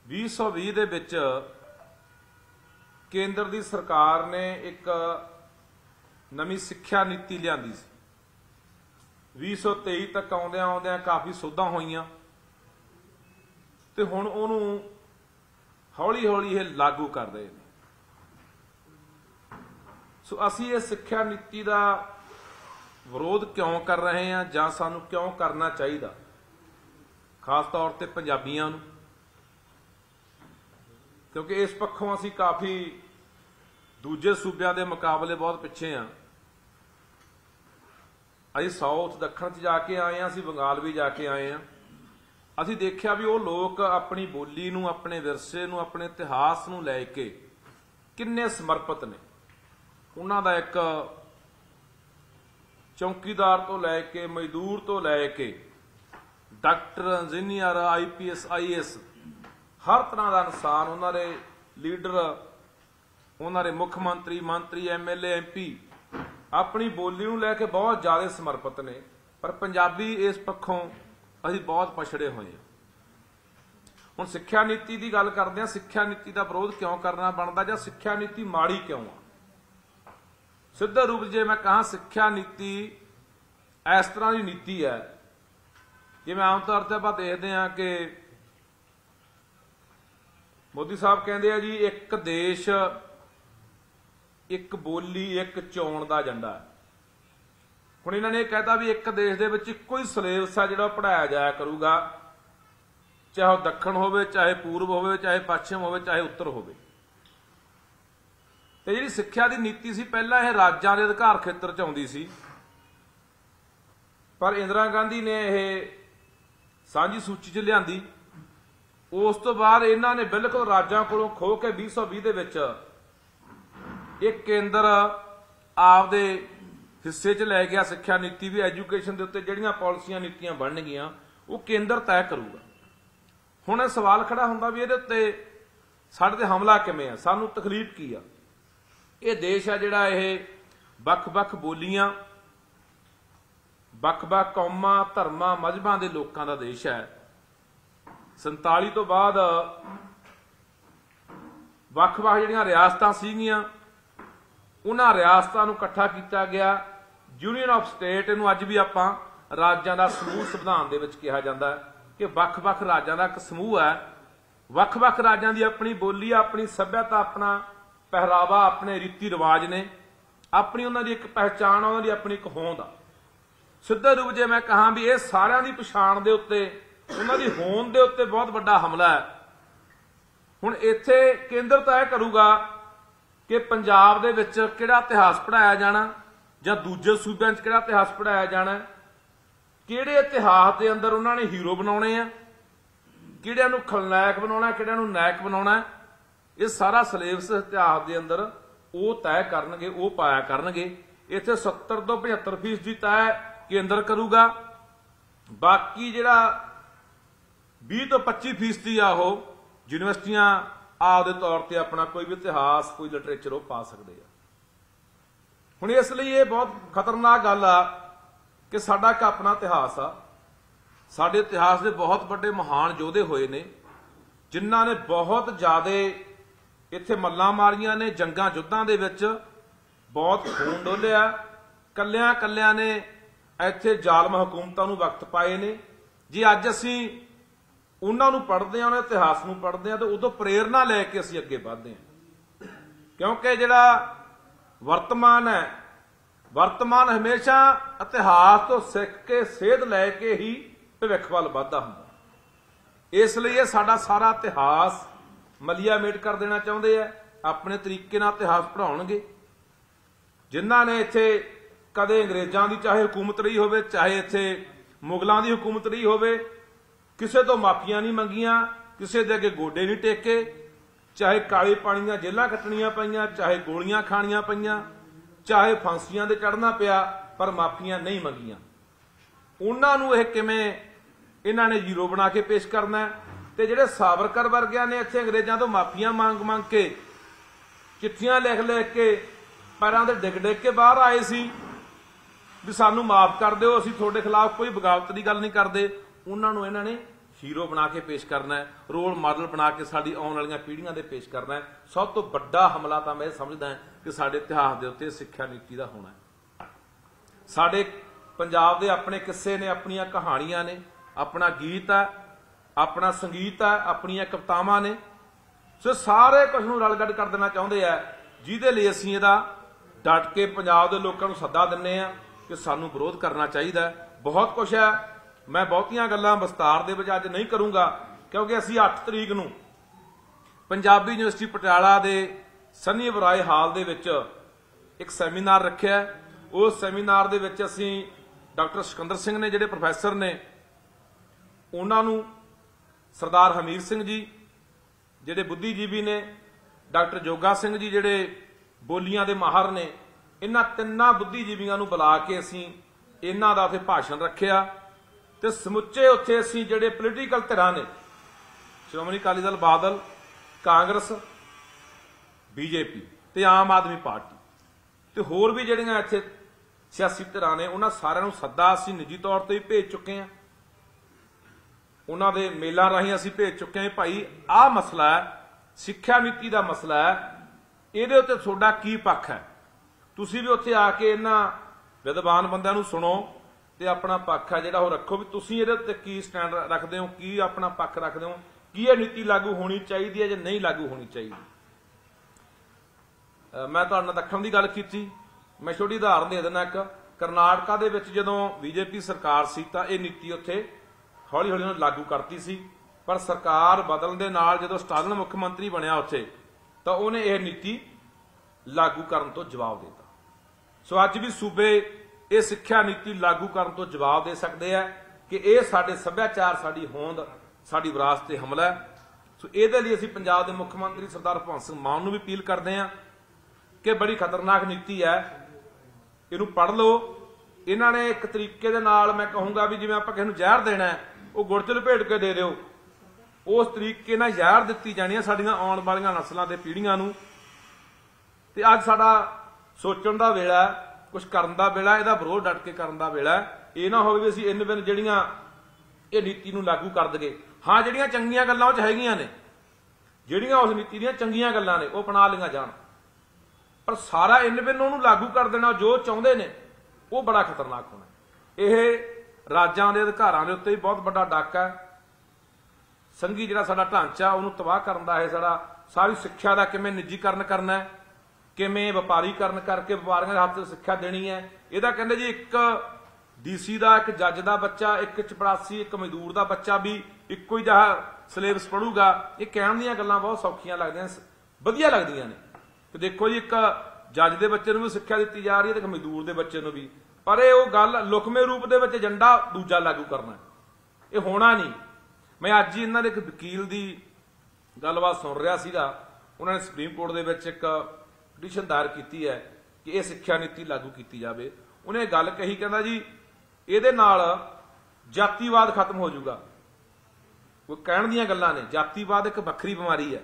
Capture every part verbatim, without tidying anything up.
ਵੀਹ सौ ਵੀਹ ਦੇ ਵਿੱਚ ਕੇਂਦਰ ਦੀ ਸਰਕਾਰ ਨੇ ਇੱਕ ਨਵੀਂ ਸਿੱਖਿਆ ਨੀਤੀ ਲਿਆਂਦੀ ਸੀ। ਵੀਹ सौ तेई ਤੱਕ ਆਉਂਦਿਆਂ ਆਉਂਦਿਆਂ ਕਾਫੀ ਸੋਧਾਂ ਹੋਈਆਂ ਤੇ ਹੁਣ ਉਹਨੂੰ ਹੌਲੀ ਹੌਲੀ ਇਹ ਲਾਗੂ ਕਰ ਰਹੇ ਨੇ। ਸੋ ਅਸੀਂ ਇਹ ਸਿੱਖਿਆ ਨੀਤੀ ਦਾ ਵਿਰੋਧ ਕਿਉਂ ਕਰ ਰਹੇ ਹਾਂ ਜਾਂ ਸਾਨੂੰ ਕਿਉਂ ਕਰਨਾ ਚਾਹੀਦਾ, ਖਾਸ ਤੌਰ ਤੇ ਪੰਜਾਬੀਆਂ ਨੂੰ, क्योंकि इस पक्षों असी काफ़ी दूजे सूबे के मुकाबले बहुत पिछे हाँ। अभी साउथ दखण च जाके आए हैं, असी बंगाल भी जाके आए हैं। असी देखा भी वो लोग अपनी बोली नूं, अपने विरसे नूं, अपने इतिहास नूं लैके किन्ने समर्पित ने। उन्हां दा एक चौकीदार तो लैके मजदूर तो लैके doctor engineer I P S I A S तरह का इंसान, उन्होंने लीडर, उन्होंने मुख मंत्री मंत्री M L A M P अपनी बोली नूं लैके बहुत ज़्यादा समर्पित ने। पर पंजाबी इस पक्षों असीं बहुत पछड़े हुए हैं। हुण सिक्ख्या नीति की गल करदे हां, सिक्ख्या नीति का विरोध क्यों करना बनता जां सिक्ख्या नीति माड़ी क्यों आ। सिद्धा रूप जे मैं कहा सिक्ख्या नीति इस तरह की नीति है जिवें आम तौर पर आपां देखदे हां कि मोदी साहब कहते हैं जी एक देश एक बोली एक चोण का एजेंडा है। हुण इन्होंने कहता भी एक देश दे विच इक्को ही सिलेबस है जिहड़ा पढ़ाया जाया करूगा, चाहे वह दक्षिण होवे, चाहे पूर्व होवे, चाहे पश्चिम होवे, चाहे उत्तर होवे। ते जिहड़ी सिक्ख्या दी नीति सी पहलां यह राज्यां दे अधिकार खेतर च आउंदी सी, पर इंदिरा गांधी ने यह सांझी सूची च लिआंदी। उस तो बाद इन्हों ने बिल्कुल राज्यों को खो के बीस सौ भी एक केंद्र आपदे हिस्से च लै गया। सिक्ख्या नीति भी एजुकेशन के उत्ते जिहड़ियां पॉलिसियां नीतियां बननगियां वो केंद्र तय करूगा। हुण इह सवाल खड़ा हुंदा भी इहदे उत्ते साडे ते हमला किवें आ, सानूं तकलीफ की आ। इह देश है जिहड़ा इह वख-वख बोलियां, वख-वख कौमां, धर्मां, मजहबां दे लोकां दा देश है। संताली तो बाद वख-वख जिहड़ियां रियासतां सीगियां उन्हां रियासतां नूं इकट्ठा कीता गया। यूनीयन ऑफ स्टेट इहनूं अज भी आपां राज्यां दा समूह संविधान दे विच कहा जांदा है कि वख-वख राज्यां दा इक समूह है। वख-वख राज्यां दी अपनी बोली, अपनी सभ्यता, अपना पहरावा, अपने रीति रिवाज ने, अपनी उन्हां दी एक पहचान, उन्हां दी अपनी एक होंद आ। सिद्धा रूप जे मैं कहां भी इह सारियां दी पछाण दे उत्ते उन्हां दी होंद दे उत्ते बहुत वड्डा हमला है। हुण इत्थे केंद्र तय करूगा कि पंजाब दे विच किहड़ा इतिहास पढ़ाया जाना जां दूजे सूबਿਆਂ च किहड़ा इतिहास पढ़ाया जाना, किहड़े इतिहास दे अंदर उन्हां ने हीरो बनाउणे आ, किहड़िਆਂ नूं खलनायक बनाउणा, किहड़िਆਂ नूं नायक बनाउणा। इह सारा सिलेबस इतिहास दे अंदर वो तय करनगे, वो पाया करनगे। इत्थे सत्तर तो पचहत्तर फीसदी तय केंद्र करूगा, बाकी जिहड़ा भी तो पच्ची फीसदी आ वो यूनिवर्सिटियां आपदे तौर पर अपना कोई भी इतिहास, कोई लिटरेचर वो पा सकते हैं। हुण इसलिए ये बहुत खतरनाक गल आ कि साडा एक अपना इतिहास आ। साडे इतिहास के बहुत बड़े महान योधे होए ने जिन्हां ने बहुत ज़्यादा इत्थे मल्लां मारियां ने, जंगां युद्धां दे विच बहुत खून डोलिया। कल्लियां कल्लियां ने इत्थे जालम हुकूमतां नूं वक्त पाए ने। जे अज असीं उन्हां नूं पढ़दे हां, उन्हां इतिहास नूं पढ़दे हां, तो उदों प्रेरणा लैके असीं अगे वधदे हां। क्योंकि जिहड़ा वर्तमान है, वर्तमान हमेशा इतिहास तो सिख के सेध लैके ही भविख वल वधदा हुंदा। इसलिए साडा सारा इतिहास मलिया मेट कर देना चाहुंदे आ। अपने तरीके नाल इतिहास पढ़ाउणगे। जिन्हां ने इत्थे कदे अंग्रेजां दी चाहे हुकूमत रही होवे, चाहे इत्थे मुगलां दी हुकूमत रही होवे, किसी तो माफियां नहीं मंगियां, किसी दे अगे गोडे नहीं टेके, चाहे काले पानी दी जेलां कट्टणियां पईयां, चाहे गोलियां खाणियां पईयां, चाहे फांसियां दे चढ़ना पिया, पर माफियां नहीं मंगियां। उन्हां नूं इह किवें इन्हां ने जीरो बना के पेश करना है। ते जिहड़े सावरकर वर्गियां ने इत्थे अंग्रेजां तो माफियां मंग मंग के, चिट्ठियां लिख लिख के पैरां ते डिग डिग के बाहर आए सी भी सानू माफ कर दो, असीं तुहाडे खिलाफ कोई बगावत की गल नहीं करते। उन्होंने इन्हों ने ਹੀਰੋ बना के पेश करना है, रोल मॉडल बना के साडी आने वाली पीढ़ियां दे पेश करना है। सब तो बड़ा हमला तो मैं समझदा कि साडे इतिहास दे उत्ते सिक्ख्या नीति का होना है। साडे पंजाब दे अपने किस्से ने, अपनियां कहानियां ने, अपना गीत है, अपना संगीत है, अपनियां कवितावां ने। सो सारे कुछ नूं रलगड़ कर देना चाहुंदे आ, जिहदे लई असीं इहदा डट के पंजाब दे लोकां नूं सद्दा दिंदे आ कि सानूं विरोध करना चाहीदा है। बहुत कुछ है, मैं बहुतियां गल्लां विस्तार दे विच अज नहीं करूंगा, क्योंकि असीं अठ तरीक नूं पंजाबी यूनिवर्सिटी पटियाला दे सनी बराए हाल दे विच एक सैमीनार रखिआ। उस सैमीनार दे विच असीं डॉक्टर सिकंदर सिंह ने, जिहड़े प्रोफैसर ने, उन्हां नूं सरदार हमीर सिंह जी जिहड़े बुद्धिजीवी ने, डॉक्टर जोगा सिंह जी जिहड़े बोलियां दे माहर ने, इन्हां तिन्नां बुद्धिजीवियां नूं बुला के असीं इन्हां दा उत्थे भाषण रखिआ। ते समुचे उत्थे असीं जिहड़े पोलीटिकल धिरां ने, श्रोमणी अकाली दल, बादल, कांग्रेस, बीजेपी ते आम आदमी पार्टी ते होर भी जिहड़ियां इत्थे सियासी धिरां ने, उन्हां सारिआं नूं सद्दा असीं निजी तौर ते भी भेज चुके हैं। उन्हां दे मेलां राहीं असीं भेज चुके हैं, भाई आह मसला है, सिੱਖਿਆ नीति का मसला है, इहदे उत्ते तुहाडा की पक्ष है। तुसीं भी उत्थे आके इन्हां विद्वान बंदिआं नूं सुणो ते अपना पक्ष है जिहड़ा ओह रखो भी तुसीं इहदे उत्ते की स्टैंड रखदे हो, की अपना पक्ष रखदे हो, की यह नीति लागू होनी चाहिए है जां नहीं लागू होनी चाहिए। मैं तुहाडे नाल दखण की गल कीती, मैं छोटी उदाहरण दे दिंदा। एक करनाटका दे विच जदों बीजेपी सरकार सी तां इह नीति उत्थे हौली हौली उन्होंने लागू करती सी, पर सरकार बदलण दे नाल जदों स्टालिन मुख मंत्री बनिया उत्थे तां उहने इह नीति लागू करन तो जवाब देता। सो अज भी सूबे ये सिੱਖਿਆ नीति लागू करन तो जवाब दे सकते हैं कि यह साडे सभ्याचार, साडी होंद, साडी विरासत ते हमला है। सो इहदे लई असीं पंजाब दे मुख मंत्री सरदार भगवंत सिंह मान नूं भी अपील करदे हां कि बड़ी खतरनाक नीति है, इहनूं पढ़ लो। इन्हां ने एक तरीके दे नाल, मैं कहूँगा भी जिवें आपां किसे नूं जहर देना है, वो गुड़ च लपेट के दे दिओ, उस तरीके नाल जहर दित्ती जानी है साडीआं आउण वालीआं नस्लां दे पीढ़ियां नूं। ते अज साडा सोचण दा वेला है, कुछ करन दा वेला, इहदा विरोध डट के करन दा वेला है। ये ना होवे भी असीं इन बिन जिहड़ियां इह नीति नूं लागू कर दईए। हाँ, जिहड़ियां चंगीआं गल्लां उह च हैगीआं ने, जिहड़ियां उस नीति दीआं चंगीआं गल्लां ने वो अपना लईआं जाण, पर सारा इन बिन उहनूं लागू कर देना जो चाहुंदे ने, वो बड़ा खतरनाक होना। यह राज्यां दे अधिकारां दे उत्ते भी बहुत बड़ा डाका है। संघी जिहड़ा साडा ढांचा उहनूं तबाह करन दा है, साडा सारी सिੱਖਿਆ दा किवें निजीकरण करना है, किवें वपारीकरण करके वपारियों के हत्थ सिੱਖਿਆ देनी है। ਇਹਦਾ ਕਹਿੰਦੇ जी एक डीसी का, एक जज का बच्चा, एक चपड़ासी, एक मजदूर का बच्चा भी इक्को ही जिहा सिलेबस पढ़ूगा। ये कहण दीआं गल्लां बहुत सौखियां लगदियां, वधिया लगदियां ने। तो देखो जी, एक जज के बच्चे नूं भी सिੱਖਿਆ दी जा रही है, तो मजदूर के बच्चे नूं भी, पर ये गल लुकमे रूप दे विच एजेंडा दूजा लागू करना, ये होना नहीं। मैं अज ही इन्हां दे एक वकील की गलबात सुन रहा सीगा, उन्होंने सुप्रीम कोर्ट दे विच एक पिटीशन दायर की है कि यह सिੱਖਿਆ नीति लागू की जाए। उन्हें गल कही, कहता जी ये नाल जातिवाद खत्म हो जाऊगा। कोई कहण दीआं गल्लां ने, जातिवाद एक वक्री बीमारी है,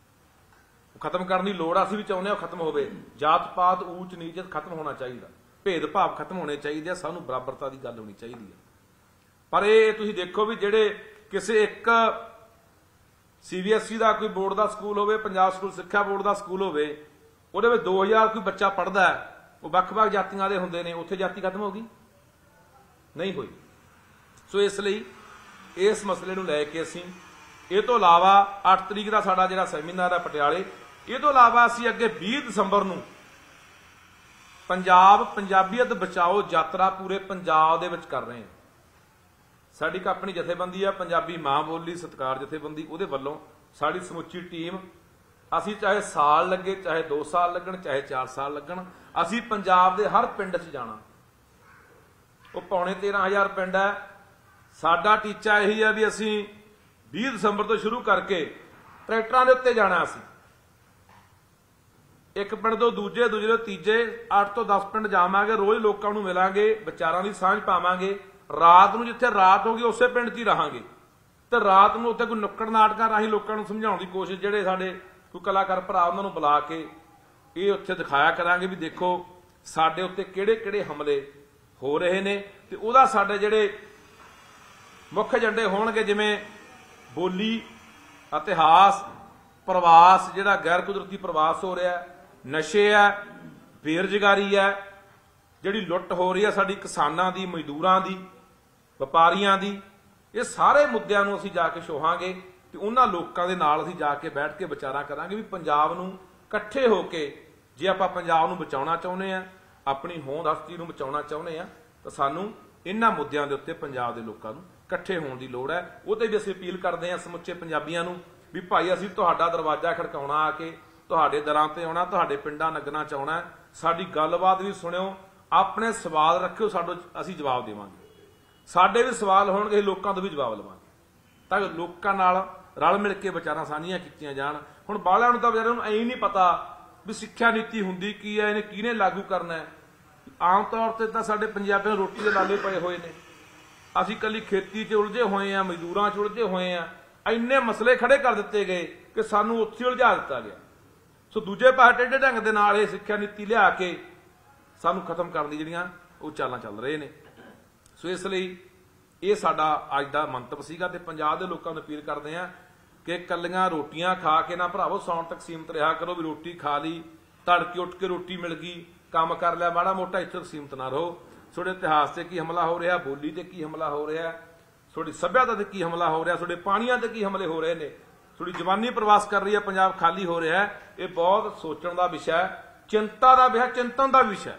खत्म करने की लोड़ असीं भी चाहुंदे हां खत्म होवे। जात पात, ऊच नीच खत्म होना चाहिए, भेदभाव खत्म होने चाहिए, सानूं बराबरता की गल होनी चाहिए है। पर ये तुसीं देखो भी जिहड़े किसी एक सी बी एस ई का कोई बोर्ड का स्कूल होवे, पंजाब स्कूल सिੱਖਿਆ बोर्ड का स्कूल होवे, ਉਹਦੇ ਵਿੱਚ दो हज़ार कोई बच्चा पढ़ता है, वो ਵੱਖ-ਵੱਖ जातियां दे हुंदे ने, उत्थे जाति खत्म होगी नहीं हुई। सो इसलिए इस मसले नूं लैके असीं ਇਹ ਤੋਂ ਇਲਾਵਾ अठ तरीक का साडा जिहड़ा सैमीनार है पटियाले, ਇਹ ਤੋਂ ਇਲਾਵਾ ਅਸੀਂ ਅੱਗੇ बीस ਦਸੰਬਰ ਨੂੰ पंजाब पंजाबीयत बचाओ यात्रा पूरे पंजाब दे विच कर रहे हैं। साडी अपनी जथेबंदी है पंजाबी मां बोली सत्कार जथेबंदी, उहदे वल्लों साडी समुची टीम, असी चाहे साल लगे, चाहे दो साल लगन, चाहे चार साल लगन, असी पंजाब दे हर पिंड च जाना। वो पौने तेरह हज़ार पिंड है। साडा टीचा यही है भी असी बीस दसंबर तो शुरू करके ट्रैक्टरां दे उत्ते जाना। असी एक पिंड तो दूजे, दूजे तो तीजे, अठ तो दस पिंड जावांगे, रोज़ लोकां नूं मिलांगे, विचारां दी सांझ पावांगे। रात नूं जिथे रात होगी उसे पिंड च ही रहांगे, तो रात नूं उत्थे कोई नुक्कड़ नाटकां राहीं लोकां नूं समझाउण दी कोशिश, जिहड़े साडे कोई कलाकार भरा उन्हां नूं बुला के ये उत्थे दिखाया करांगे भी देखो साडे उत्ते किहड़े किहड़े हमले हो रहे ने, ते उहदा साडे जिहड़े मुख एजेंडे होणगे, जिवें ਬੋਲੀ, ਇਤਿਹਾਸ, ਪ੍ਰਵਾਸ, ਜਿਹੜਾ ਗੈਰ ਕੁਦਰਤੀ ਪ੍ਰਵਾਸ ਹੋ ਰਿਹਾ, ਨਸ਼ੇ ਹੈ, ਬੇਰੁਜ਼ਗਾਰੀ ਹੈ, ਜਿਹੜੀ ਲੁੱਟ ਹੋ ਰਹੀ ਹੈ ਸਾਡੀ ਕਿਸਾਨਾਂ ਦੀ, ਮਜ਼ਦੂਰਾਂ ਦੀ, ਵਪਾਰੀਆਂ ਦੀ, ਇਹ ਸਾਰੇ ਮੁੱਦਿਆਂ ਨੂੰ ਅਸੀਂ ਜਾ ਕੇ ਛੋਹਾਂਗੇ ਤੇ ਉਹਨਾਂ ਲੋਕਾਂ ਦੇ ਨਾਲ ਅਸੀਂ ਜਾ ਕੇ ਬੈਠ ਕੇ ਵਿਚਾਰਾਂ ਕਰਾਂਗੇ ਵੀ ਪੰਜਾਬ ਨੂੰ ਇਕੱਠੇ ਹੋ ਕੇ ਜੇ ਆਪਾਂ ਪੰਜਾਬ ਨੂੰ ਬਚਾਉਣਾ ਚਾਹੁੰਦੇ ਆ, ਆਪਣੀ ਹੋਂਦ ਹਸਤੀ ਨੂੰ ਬਚਾਉਣਾ ਚਾਹੁੰਦੇ ਆ, ਤਾਂ ਸਾਨੂੰ ਇਹਨਾਂ ਮੁੱਦਿਆਂ ਦੇ ਉੱਤੇ ਪੰਜਾਬ ਦੇ ਲੋਕਾਂ ਨੂੰ ਇਕੱਠੇ ਹੋਣ ਦੀ ਲੋੜ ਹੈ। ਉਹਦੇ ਵੀ ਅਸੀਂ ਅਪੀਲ ਕਰਦੇ ਹਾਂ ਸਮੁੱਚੇ ਪੰਜਾਬੀਆਂ ਨੂੰ ਵੀ ਭਾਈ ਅਸੀਂ ਤੁਹਾਡਾ ਦਰਵਾਜ਼ਾ ਖੜਕਾਉਣਾ, ਆ ਕੇ ਤੁਹਾਡੇ ਦਰਾਂ ਤੇ ਆਉਣਾ, ਤੁਹਾਡੇ ਪਿੰਡਾਂ ਨਗਰਾਂ ਚ ਆਉਣਾ, ਸਾਡੀ ਗੱਲਬਾਤ ਵੀ ਸੁਣਿਓ, ਆਪਣੇ ਸਵਾਲ ਰੱਖਿਓ, ਸਾਡੋ ਅਸੀਂ ਜਵਾਬ ਦੇਵਾਂਗੇ, ਸਾਡੇ ਵੀ ਸਵਾਲ ਹੋਣਗੇ, ਲੋਕਾਂ ਤੋਂ ਵੀ ਜਵਾਬ ਲਵਾਂਗੇ, ਤਾਂ ਲੋਕਾਂ ਨਾਲ ਰਲ ਮਿਲ ਕੇ ਵਿਚਾਰਾਂ ਸਾਂਝੀਆਂ ਕੀਤੀਆਂ ਜਾਣ। ਹੁਣ ਬਾਹਲਿਆਂ ਨੂੰ ਤਾਂ ਵਿਚਾਰਿਆਂ ਨੂੰ ਐਂ ਨਹੀਂ ਪਤਾ ਵੀ ਸਿੱਖਿਆ ਨੀਤੀ ਹੁੰਦੀ ਕੀ ਹੈ, ਇਹਨੇ ਕਿਹਨੇ ਲਾਗੂ ਕਰਨਾ ਹੈ। ਆਮ ਤੌਰ ਤੇ ਤਾਂ ਸਾਡੇ ਪੰਜਾਬੀਆਂ ਨੂੰ ਰੋਟੀ ਦੇ ਲਾਲੇ ਪਏ ਹੋਏ ਨੇ, ਅਸੀਂ ਇਕੱਲੀ ਖੇਤੀ 'ਚ ਉਲਝੇ ਹੋਏ ਆ, ਮਜ਼ਦੂਰਾਂ 'ਚ ਉਲਝੇ ਹੋਏ ਆ, ਇੰਨੇ ਮਸਲੇ ਖੜੇ ਕਰ ਦਿੱਤੇ ਗਏ ਕਿ ਸਾਨੂੰ ਉੱਥੇ ਉਲਝਾ ਦਿੱਤਾ ਗਿਆ। ਸੋ ਦੂਜੇ ਪਾਸੇ ਟੇਢੇ ਢੰਗ ਦੇ ਨਾਲ ਇਹ ਸਿੱਖਿਆ ਨੀਤੀ ਲਿਆ ਕੇ ਸਾਨੂੰ ਖਤਮ ਕਰਨ ਦੀ ਜਿਹੜੀਆਂ ਉਹ ਚਾਲਾਂ ਚੱਲ ਰਹੇ ਨੇ। ਸੋ ਇਸ ਲਈ ਇਹ ਸਾਡਾ ਅੱਜ ਦਾ ਮੰਤਵ ਸੀਗਾ ਤੇ ਪੰਜਾਬ ਦੇ ਲੋਕਾਂ ਨੂੰ ਅਪੀਲ ਕਰਦੇ ਆ ਕਿ ਕੱਲੀਆਂ ਰੋਟੀਆਂ ਖਾ ਕੇ ਨਾ ਭਰਾਵੋ ਸੌਣ ਤੱਕ ਸੀਮਤ ਰਿਹਾ ਕਰੋ, ਵੀ ਰੋਟੀ ਖਾ ਲਈ, ਤੜਕੇ ਉੱਠ ਕੇ ਰੋਟੀ ਮਿਲ ਗਈ, ਕੰਮ ਕਰ ਲਿਆ ਮਾੜਾ ਮੋਟਾ, ਇੱਥੇ ਸੀਮਤ ਨਾ ਰਹੋ। ਤੁਹਾਡੇ ਇਤਿਹਾਸ ਤੇ ਕੀ ਹਮਲਾ ਹੋ ਰਿਹਾ, ਬੋਲੀ ਤੇ ਕੀ ਹਮਲਾ ਹੋ ਰਿਹਾ, ਤੁਹਾਡੀ ਸੱਭਿਅਤਾ ਤੇ ਕੀ ਹਮਲਾ ਹੋ ਰਿਹਾ, ਤੁਹਾਡੇ ਪਾਣੀਆਂ ਤੇ ਕੀ ਹਮਲੇ ਹੋ ਰਹੇ ਨੇ, ਤੁਹਾਡੀ ਜਵਾਨੀ ਪ੍ਰਵਾਸ ਕਰ ਰਹੀ ਹੈ, ਪੰਜਾਬ ਖਾਲੀ ਹੋ ਰਿਹਾ ਹੈ। ਇਹ ਬਹੁਤ ਸੋਚਣ ਦਾ ਵਿਸ਼ਾ, ਚਿੰਤਾ ਦਾ ਵਿਸ਼ਾ, ਚਿੰਤਨ ਦਾ ਵਿਸ਼ਾ।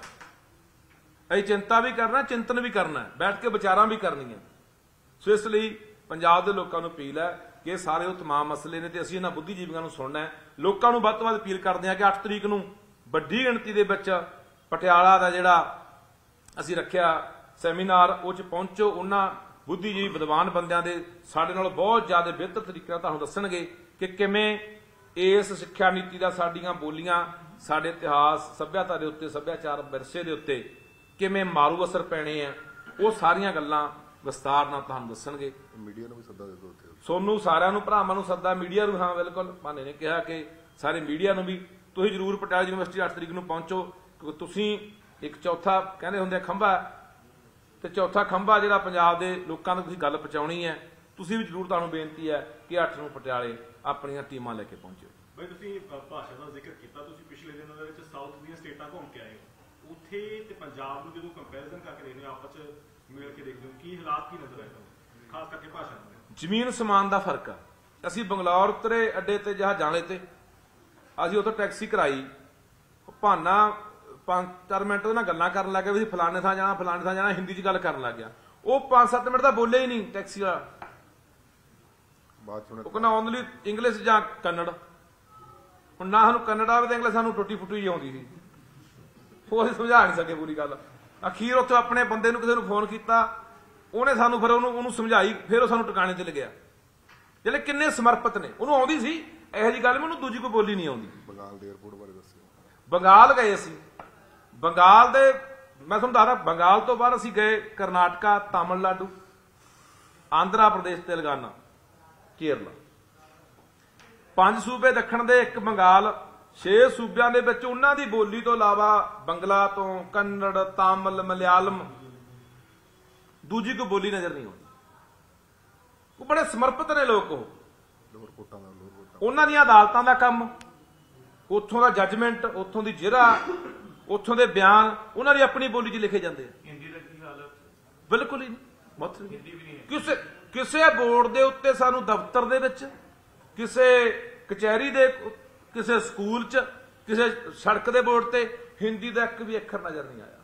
ਅਸੀਂ ਚਿੰਤਾ ਵੀ ਕਰਨਾ, ਚਿੰਤਨ ਵੀ ਕਰਨਾ, ਬੈਠ ਕੇ ਵਿਚਾਰਾਂ ਵੀ ਕਰਨੀਆਂ। ਸੋ ਇਸ ਲਈ ਪੰਜਾਬ ਦੇ ਲੋਕਾਂ ਨੂੰ ਅਪੀਲ ਹੈ ਕਿ ਇਹ ਸਾਰੇ ਉਹ ਤਮਾਮ ਮਸਲੇ ਨੇ ਤੇ ਅਸੀਂ ਇਹਨਾਂ ਬੁੱਧੀਜੀਵੀਆਂ ਨੂੰ ਸੁਣਨਾ ਹੈ। ਲੋਕਾਂ ਨੂੰ ਵੱਧ ਤੋਂ ਵੱਧ ਅਪੀਲ ਕਰਦੇ ਹਾਂ ਕਿ ਅੱਠ ਤਰੀਕ ਨੂੰ ਵੱਡੀ ਗਿਣਤੀ ਦੇ ਵਿੱਚ ਪਟਿਆਲਾ ਦਾ ਜਿਹੜਾ ਅਸੀਂ ਰੱਖਿਆ ਸੈਮੀਨਾਰ, ਉਹ 'ਚ ਪਹੁੰਚੋ। ਉਹਨਾਂ ਬੁੱਧੀਜੀਵੀ ਵਿਦਵਾਨ ਬੰਦਿਆਂ ਦੇ ਸਾਡੇ ਨਾਲ ਬਹੁਤ ਜ਼ਿਆਦਾ ਬਿਹਤਰ ਤਰੀਕੇ ਨਾਲ ਤੁਹਾਨੂੰ ਦੱਸਣਗੇ ਕਿ ਕਿਵੇਂ ਇਸ ਸਿੱਖਿਆ ਨੀਤੀ ਦਾ ਸਾਡੀਆਂ ਬੋਲੀਆਂ, ਸਾਡੇ ਇਤਿਹਾਸ, ਸੱਭਿਅਤਾ ਦੇ ਉੱਤੇ, ਸੱਭਿਆਚਾਰ ਵਿਰਸੇ ਦੇ ਉੱਤੇ ਕਿਵੇਂ ਮਾਰੂ ਅਸਰ ਪੈਣੇ ਆ। ਉਹ ਸਾਰੀਆਂ ਗੱਲਾਂ ਵਿਸਤਾਰ ਨਾਲ ਤੁਹਾਨੂੰ ਦੱਸਣਗੇ। ਮੀਡੀਆ ਨੂੰ ਵੀ ਸੱਦਾ ਦੇ ਦਿਓ, ਸੋਨੂੰ ਸਾਰਿਆਂ ਨੂੰ ਭਰਾਵਾਂ ਨੂੰ ਸੱਦਾ, ਮੀਡੀਆ ਨੂੰ। ਹਾਂ ਬਿਲਕੁਲ, ਭਾਨੇ ਨੇ ਕਿਹਾ ਕਿ ਸਾਰੇ ਮੀਡੀਆ ਨੂੰ ਵੀ ਤੁਸੀਂ ਜ਼ਰੂਰ ਪਟਿਆਲਾ ਯੂਨੀਵਰਸਿਟੀ ਅੱਠ ਤਰੀਕ ਨੂੰ ਪਹੁੰਚੋ, ਕਿਉਂਕਿ ਤੁਸੀਂ ਇੱਕ ਚੌਥਾ ਕਹਿੰਦੇ ਹੁੰਦੇ ਆ ਖੰਭਾ, ਤੇ ਚੌਥਾ ਖੰਭਾ ਜਿਹੜਾ ਪੰਜਾਬ ਦੇ ਲੋਕਾਂ ਨੂੰ ਤੁਸੀਂ ਗੱਲ ਪਹੁੰਚਾਉਣੀ ਹੈ। ਤੁਸੀਂ ਵੀ ਜ਼ਰੂਰ, ਤੁਹਾਨੂੰ ਬੇਨਤੀ ਹੈ ਕਿ ਅੱਠ ਨੂੰ ਪਟਿਆਲੇ ਆਪਣੀਆਂ ਟੀਮਾਂ ਲੈ ਕੇ ਪਹੁੰਚਿਓ। ਬਈ ਤੁਸੀਂ ਭਾਸ਼ਾ ਦਾ ਜ਼ਿਕਰ ਕੀਤਾ, ਤੁਸੀਂ ਪਿਛਲੇ ਦਿਨਾਂ ਦੇ ਵਿੱਚ ਸਾਊਥ ਦੀਆਂ ਸਟੇਟਾਂ ਘੁੰਮ ਕੇ ਆਏ ਹੋ, ਉੱਥੇ ਤੇ ਪੰਜਾਬ ਨੂੰ ਜਦੋਂ ਕੰਪੈਰੀਜ਼ਨ ਕਰਕੇ ਦੇਖਦੇ ਹੋ, ਆਪਸ ਚ ਮਿਲ ਕੇ ਦੇਖਦੇ ਹੋ, ਕੀ ਹਾਲਾਤ ਕੀ ਨਜ਼ਰ ਆਏ ਤੁਹਾਨੂੰ, ਖਾਸ ਕਰਕੇ ਭਾਸ਼ਾ ਨੂੰ? ਜ਼ਮੀਨ ਸਮਾਨ ਦਾ ਫਰਕ ਆ। ਅਸੀਂ ਬੰਗਲੌਰ ਉਤਰੇ ਅੱਡੇ ਤੇ ਜਹਾਜ਼ਾਂ ਤੇ, ਅਸੀਂ ਉੱਥੋਂ ਟੈਕਸੀ ਕਰਾਈ, ਭਾਨਾ ਪੰਜ ਚਾਰ ਮਿੰਟ ਉਹਦੇ ਨਾਲ ਗੱਲਾਂ ਕਰਨ ਲੱਗ ਗਿਆ ਵੀ ਫਲਾਣੇ ਥਾਂ ਜਾਣਾ, ਫਲਾਣੇ ਥਾਂ ਜਾਣਾ, ਹਿੰਦੀ 'ਚ ਗੱਲ ਕਰਨ ਲੱਗ ਗਿਆ। ਉਹ ਪੰਜ ਸੱਤ ਮਿੰਟ ਦਾ ਬੋਲੇ ਹੀ ਨਹੀਂ ਟੈਕਸੀ ਵਾਲਾ, ਉਹ ਕਹਿੰਦਾ ਓਨਲੀ ਇੰਗਲਿਸ਼ ਜਾਂ ਕੰਨੜ। ਹੁਣ ਨਾ ਸਾਨੂੰ ਕੰਨੜ ਆਵੇ ਤੇ ਇੰਗਲਿਸ਼ ਸਾਨੂੰ ਟੁੱਟੀ ਫੁੱਟੀ ਆਉਂਦੀ ਸੀ, ਉਹ ਅਸੀਂ ਸਮਝਾ ਨਹੀਂ ਸਕੇ ਪੂਰੀ ਗੱਲ। ਅਖੀਰ ਉੱਥੋਂ ਆਪਣੇ ਬੰਦੇ ਨੂੰ ਕਿਸੇ ਨੂੰ ਫੋਨ ਕੀਤਾ, ਉਹਨੇ ਸਾਨੂੰ ਫਿਰ ਉਹਨੂੰ ਉਹਨੂੰ ਸਮਝਾਈ, ਫਿਰ ਉਹ ਸਾਨੂੰ ਟਿਕਾਣੇ ਤੇ ਲੱਗਿਆ। ਜਿਹੜੇ ਕਿੰਨੇ ਸਮਰਪਿਤ ਨੇ, ਉਹਨੂੰ ਆਉਂਦੀ ਸੀ ਇਹੋ ਜਿਹੀ ਗੱਲ, ਮੈਨੂੰ ਦੂਜੀ ਕੋਈ ਬੋਲੀ ਨਹੀਂ ਆਉਂਦੀ। ਬੰਗਾਲ ਦੇ 에ਅਰਪੋਰਟ ਬਾਰੇ ਦੱਸਿਓ। ਬੰਗਾਲ ਗਏ ਅਸੀਂ, ਬੰਗਾਲ ਦੇ ਮੈਂ ਤੁਹਾਨੂੰ ਦੱਸਦਾ, ਬੰਗਾਲ ਤੋਂ ਬਾਅਦ ਅਸੀਂ ਗਏ ਕਰਨਾਟਕਾ, ਤਾਮਿਲਨਾਡੂ, ਆਂਧਰਾ ਪ੍ਰਦੇਸ਼, ਤੇਲੰਗਾਨਾ, ਕੇਰਲਾ, ਪੰਜ ਸੂਬੇ ਦੱਖਣ ਦੇ, ਇੱਕ ਬੰਗਾਲ। ਛੇ ਸੂਬਿਆਂ ਦੇ ਵਿੱਚ ਉਹਨਾਂ ਦੀ ਬੋਲੀ ਤੋਂ ਇਲਾਵਾ ਬੰਗਲਾ ਤੋਂ, ਕੰਨੜ, ਤਾਮਿਲ, ਮਲਿਆਲਮ, ਦੂਜੀ ਕੋਈ ਬੋਲੀ ਨਜ਼ਰ ਨਹੀਂ ਆਉਂਦੀ। ਉਹ ਬੜੇ ਸਮਰਪਿਤ ਨੇ ਲੋਕ, ਉਹ ਉਹਨਾਂ ਦੀਆਂ ਅਦਾਲਤਾਂ ਦਾ ਕੰਮ, ਉੱਥੋਂ ਦਾ ਜੱਜਮੈਂਟ, ਉੱਥੋਂ ਦੀ ਜਿਹੜਾ, ਉੱਥੋਂ ਦੇ ਬਿਆਨ ਉਹਨਾਂ ਦੀ ਆਪਣੀ ਬੋਲੀ 'ਚ ਲਿਖੇ ਜਾਂਦੇ ਆ। ਹਿੰਦੀ ਦਾ ਕੀ ਹਾਲ? ਬਿਲਕੁਲ ਹੀ ਨਹੀਂ। ਕਿਸੇ ਕਿਸੇ ਬੋਰਡ ਦੇ ਉੱਤੇ ਸਾਨੂੰ ਦਫ਼ਤਰ ਦੇ ਵਿੱਚ, ਕਿਸੇ ਕਚਹਿਰੀ ਦੇ, ਕਿਸੇ ਸਕੂਲ 'ਚ, ਕਿਸੇ ਸੜਕ ਦੇ ਬੋਰਡ ਤੇ ਹਿੰਦੀ ਦਾ ਇੱਕ ਵੀ ਅੱਖਰ ਨਜ਼ਰ ਨਹੀਂ ਆਇਆ।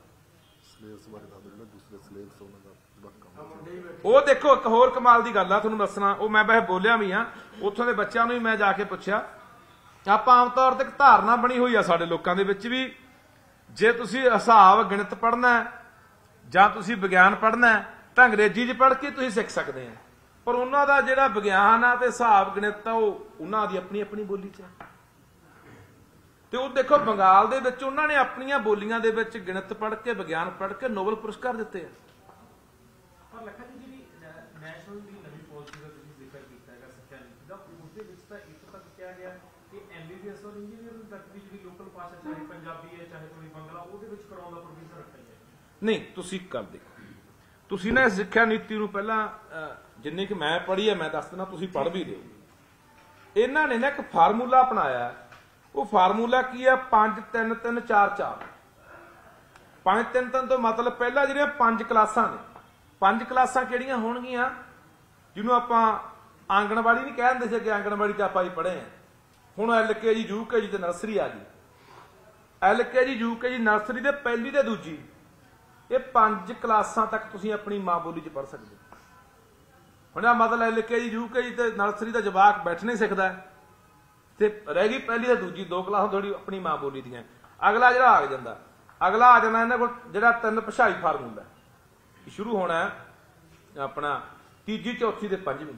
ਉਹ ਦੇਖੋ, ਇੱਕ ਹੋਰ ਕਮਾਲ ਦੀ ਗੱਲ ਆ ਤੁਹਾਨੂੰ ਦੱਸਣਾ, ਉਹ ਮੈਂ ਵੈਸੇ ਬੋਲਿਆ ਵੀ ਆ, ਉੱਥੋਂ ਦੇ ਬੱਚਿਆਂ ਨੂੰ ਵੀ ਮੈਂ ਜਾ ਕੇ ਪੁੱਛਿਆ। ਆਪਾਂ ਆਮ ਤੌਰ ਤੇ ਇੱਕ ਧਾਰਨਾ ਬਣੀ ਹੋਈ ਆ ਸਾਡੇ ਲੋਕਾਂ ਦੇ ਵਿੱਚ ਵੀ, ਜੇ ਤੁਸੀਂ ਹਿਸਾਬ ਗਣਿਤ ਪੜ੍ਹਨਾ ਜਾਂ ਤੁਸੀਂ ਵਿਗਿਆਨ ਪੜ੍ਹਨਾ ਤਾਂ ਅੰਗਰੇਜ਼ੀ 'ਚ ਪੜ੍ਹ ਕੇ ਤੁਸੀਂ ਸਿੱਖ ਸਕਦੇ ਆ, ਪਰ ਉਹਨਾਂ ਦਾ ਜਿਹੜਾ ਵਿਗਿਆਨ ਆ ਤੇ ਹਿਸਾਬ ਗਣਿਤ ਆ, ਉਹ ਉਹਨਾਂ ਦੀ ਆਪਣੀ ਆਪਣੀ ਬੋਲੀ 'ਚ ਆ। ਤੇ ਉਹ ਦੇਖੋ ਬੰਗਾਲ ਦੇ ਵਿੱਚ ਉਹਨਾਂ ਨੇ ਆਪਣੀਆਂ ਬੋਲੀਆਂ ਦੇ ਵਿੱਚ ਗਣਿਤ ਪੜ੍ਹ ਕੇ, ਵਿਗਿਆਨ ਪੜ੍ਹ ਕੇ ਨੋਬਲ ਪੁਰਸਕਾਰ ਦਿੱਤੇ ਆ। ਪਰ ਲੱਖਾ ਜੀ, ਜਿਹੜੀ ਨੈਸ਼ਨਲ ਦੀ ਨਵੀਂ ਪਾਲਿਸੀ ਦਾ ਤੁਸੀਂ ਜ਼ਿਕਰ ਕੀਤਾ ਹੈਗਾ ਸਿੱਖਿਆ ਨੀਤੀ ਦਾ, ਉਸਦੇ ਵਿੱਚ ਤਾਂ ਇੱਥੋਂ ਤੱਕ ਕਿਹਾ ਗਿਆ ਕਿ ਐਮਬੀਬੀਐਸ ਔਰ ਇੰਜੀਨੀਅਰਿੰਗ ਤੱਕ ਦੀ ਜਿਹੜੀ ਲੋਕਲ ਭਾਸ਼ਾ, ਚਾਹੇ ਪੰਜਾਬੀ ਹੈ ਚਾਹੇ ਕੋਈ ਬੰਗਲਾ, ਉਹਦੇ ਵਿੱਚ ਕਰਾਉਣ ਦਾ ਪ੍ਰੋਵੀਜ਼ਨ ਰੱਖਿਆ ਜਾਏ। ਨਹੀਂ, ਤੁਸੀਂ ਕਰ ਦੇਖੋ, ਤੁਸੀਂ ਨਾ ਸਿੱਖਿਆ ਨੀਤੀ ਨੂੰ ਪਹਿਲਾਂ ਜਿੰਨੀ ਕਿ ਮੈਂ ਪੜ੍ਹੀ ਹੈ ਮੈਂ ਦੱਸ ਦਿੰਦਾ, ਤੁਸੀਂ ਪੜ੍ਹ ਵੀ ਲਿਓ। ਇਹਨਾਂ ਨੇ ਨਾ ਇੱਕ ਫਾਰਮੂਲਾ ਅਪਣਾਇਆ। ਉਹ ਫਾਰਮੂਲਾ ਕੀ ਹੈ? ਪੰਜ ਤਿੰਨ ਤਿੰਨ ਚਾਰ ਚਾਰ। ਪੰਜ ਤਿੰਨ ਤਿੰਨ ਤੋਂ ਮਤਲਬ ਪਹਿਲਾਂ ਜਿਹੜੀਆਂ ਪੰਜ ਕਲਾਸਾਂ ਨੇ, ਪੰਜ ਕਲਾਸਾਂ ਕਿਹੜੀਆਂ ਹੋਣਗੀਆਂ? ਜਿਹਨੂੰ ਆਪਾਂ ਆਂਗਣਵਾੜੀ ਨਹੀਂ ਕਹਿੰਦੇ ਸੀ ਅੱਗੇ, ਆਂਗਣਵਾੜੀ ਤੇ ਆਪਾਂ ਹੀ ਪੜ੍ਹੇ ਆ। ਹੁਣ ਐਲ ਕੇ ਜੀ, ਯੂ ਕੇ ਜੀ ਤੇ ਨਰਸਰੀ ਆ ਗਈ। ਐਲ ਕੇ ਜੀ, ਯੂ ਕੇ ਜੀ, ਨਰਸਰੀ ਦੇ ਪਹਿਲੀ ਤੇ ਦੂਜੀ, ਇਹ ਪੰਜ ਕਲਾਸਾਂ ਤੱਕ ਤੁਸੀਂ ਆਪਣੀ ਮਾਂ ਬੋਲੀ 'ਚ ਪੜ੍ਹ ਸਕਦੇ ਹੋ। ਹੁਣ ਇਹਦਾ ਮਤਲਬ ਐਲ ਕੇ ਜੀ, ਯੂ ਕੇ ਜੀ ਤੇ ਨਰਸਰੀ ਦਾ ਜਵਾਕ ਬੈਠ ਨਹੀਂ ਸਕਦਾ, ਤੇ ਰਹਿ ਗਈ ਪਹਿਲੀ ਤੇ ਦੂਜੀ, ਦੋ ਕਲਾਸਾਂ ਥੋੜੀ ਆਪਣੀ ਮਾਂ ਬੋਲੀ ਦੀਆਂ। ਅਗਲਾ ਜਿਹੜਾ ਆ ਜਾਂਦਾ, ਅਗਲਾ ਆ ਜਾਣਾ ਇਹਨਾਂ ਕੋਲ ਜਿਹੜਾ ਤਿੰਨ ਭਾਸ਼ਾਈ ਫਾਰਮੂਲਾ ਸ਼ੁਰੂ ਹੋਣਾ ਆਪਣਾ ਤੀਜੀ, ਚੌਥੀ ਤੇ ਪੰਜਵੀਂ,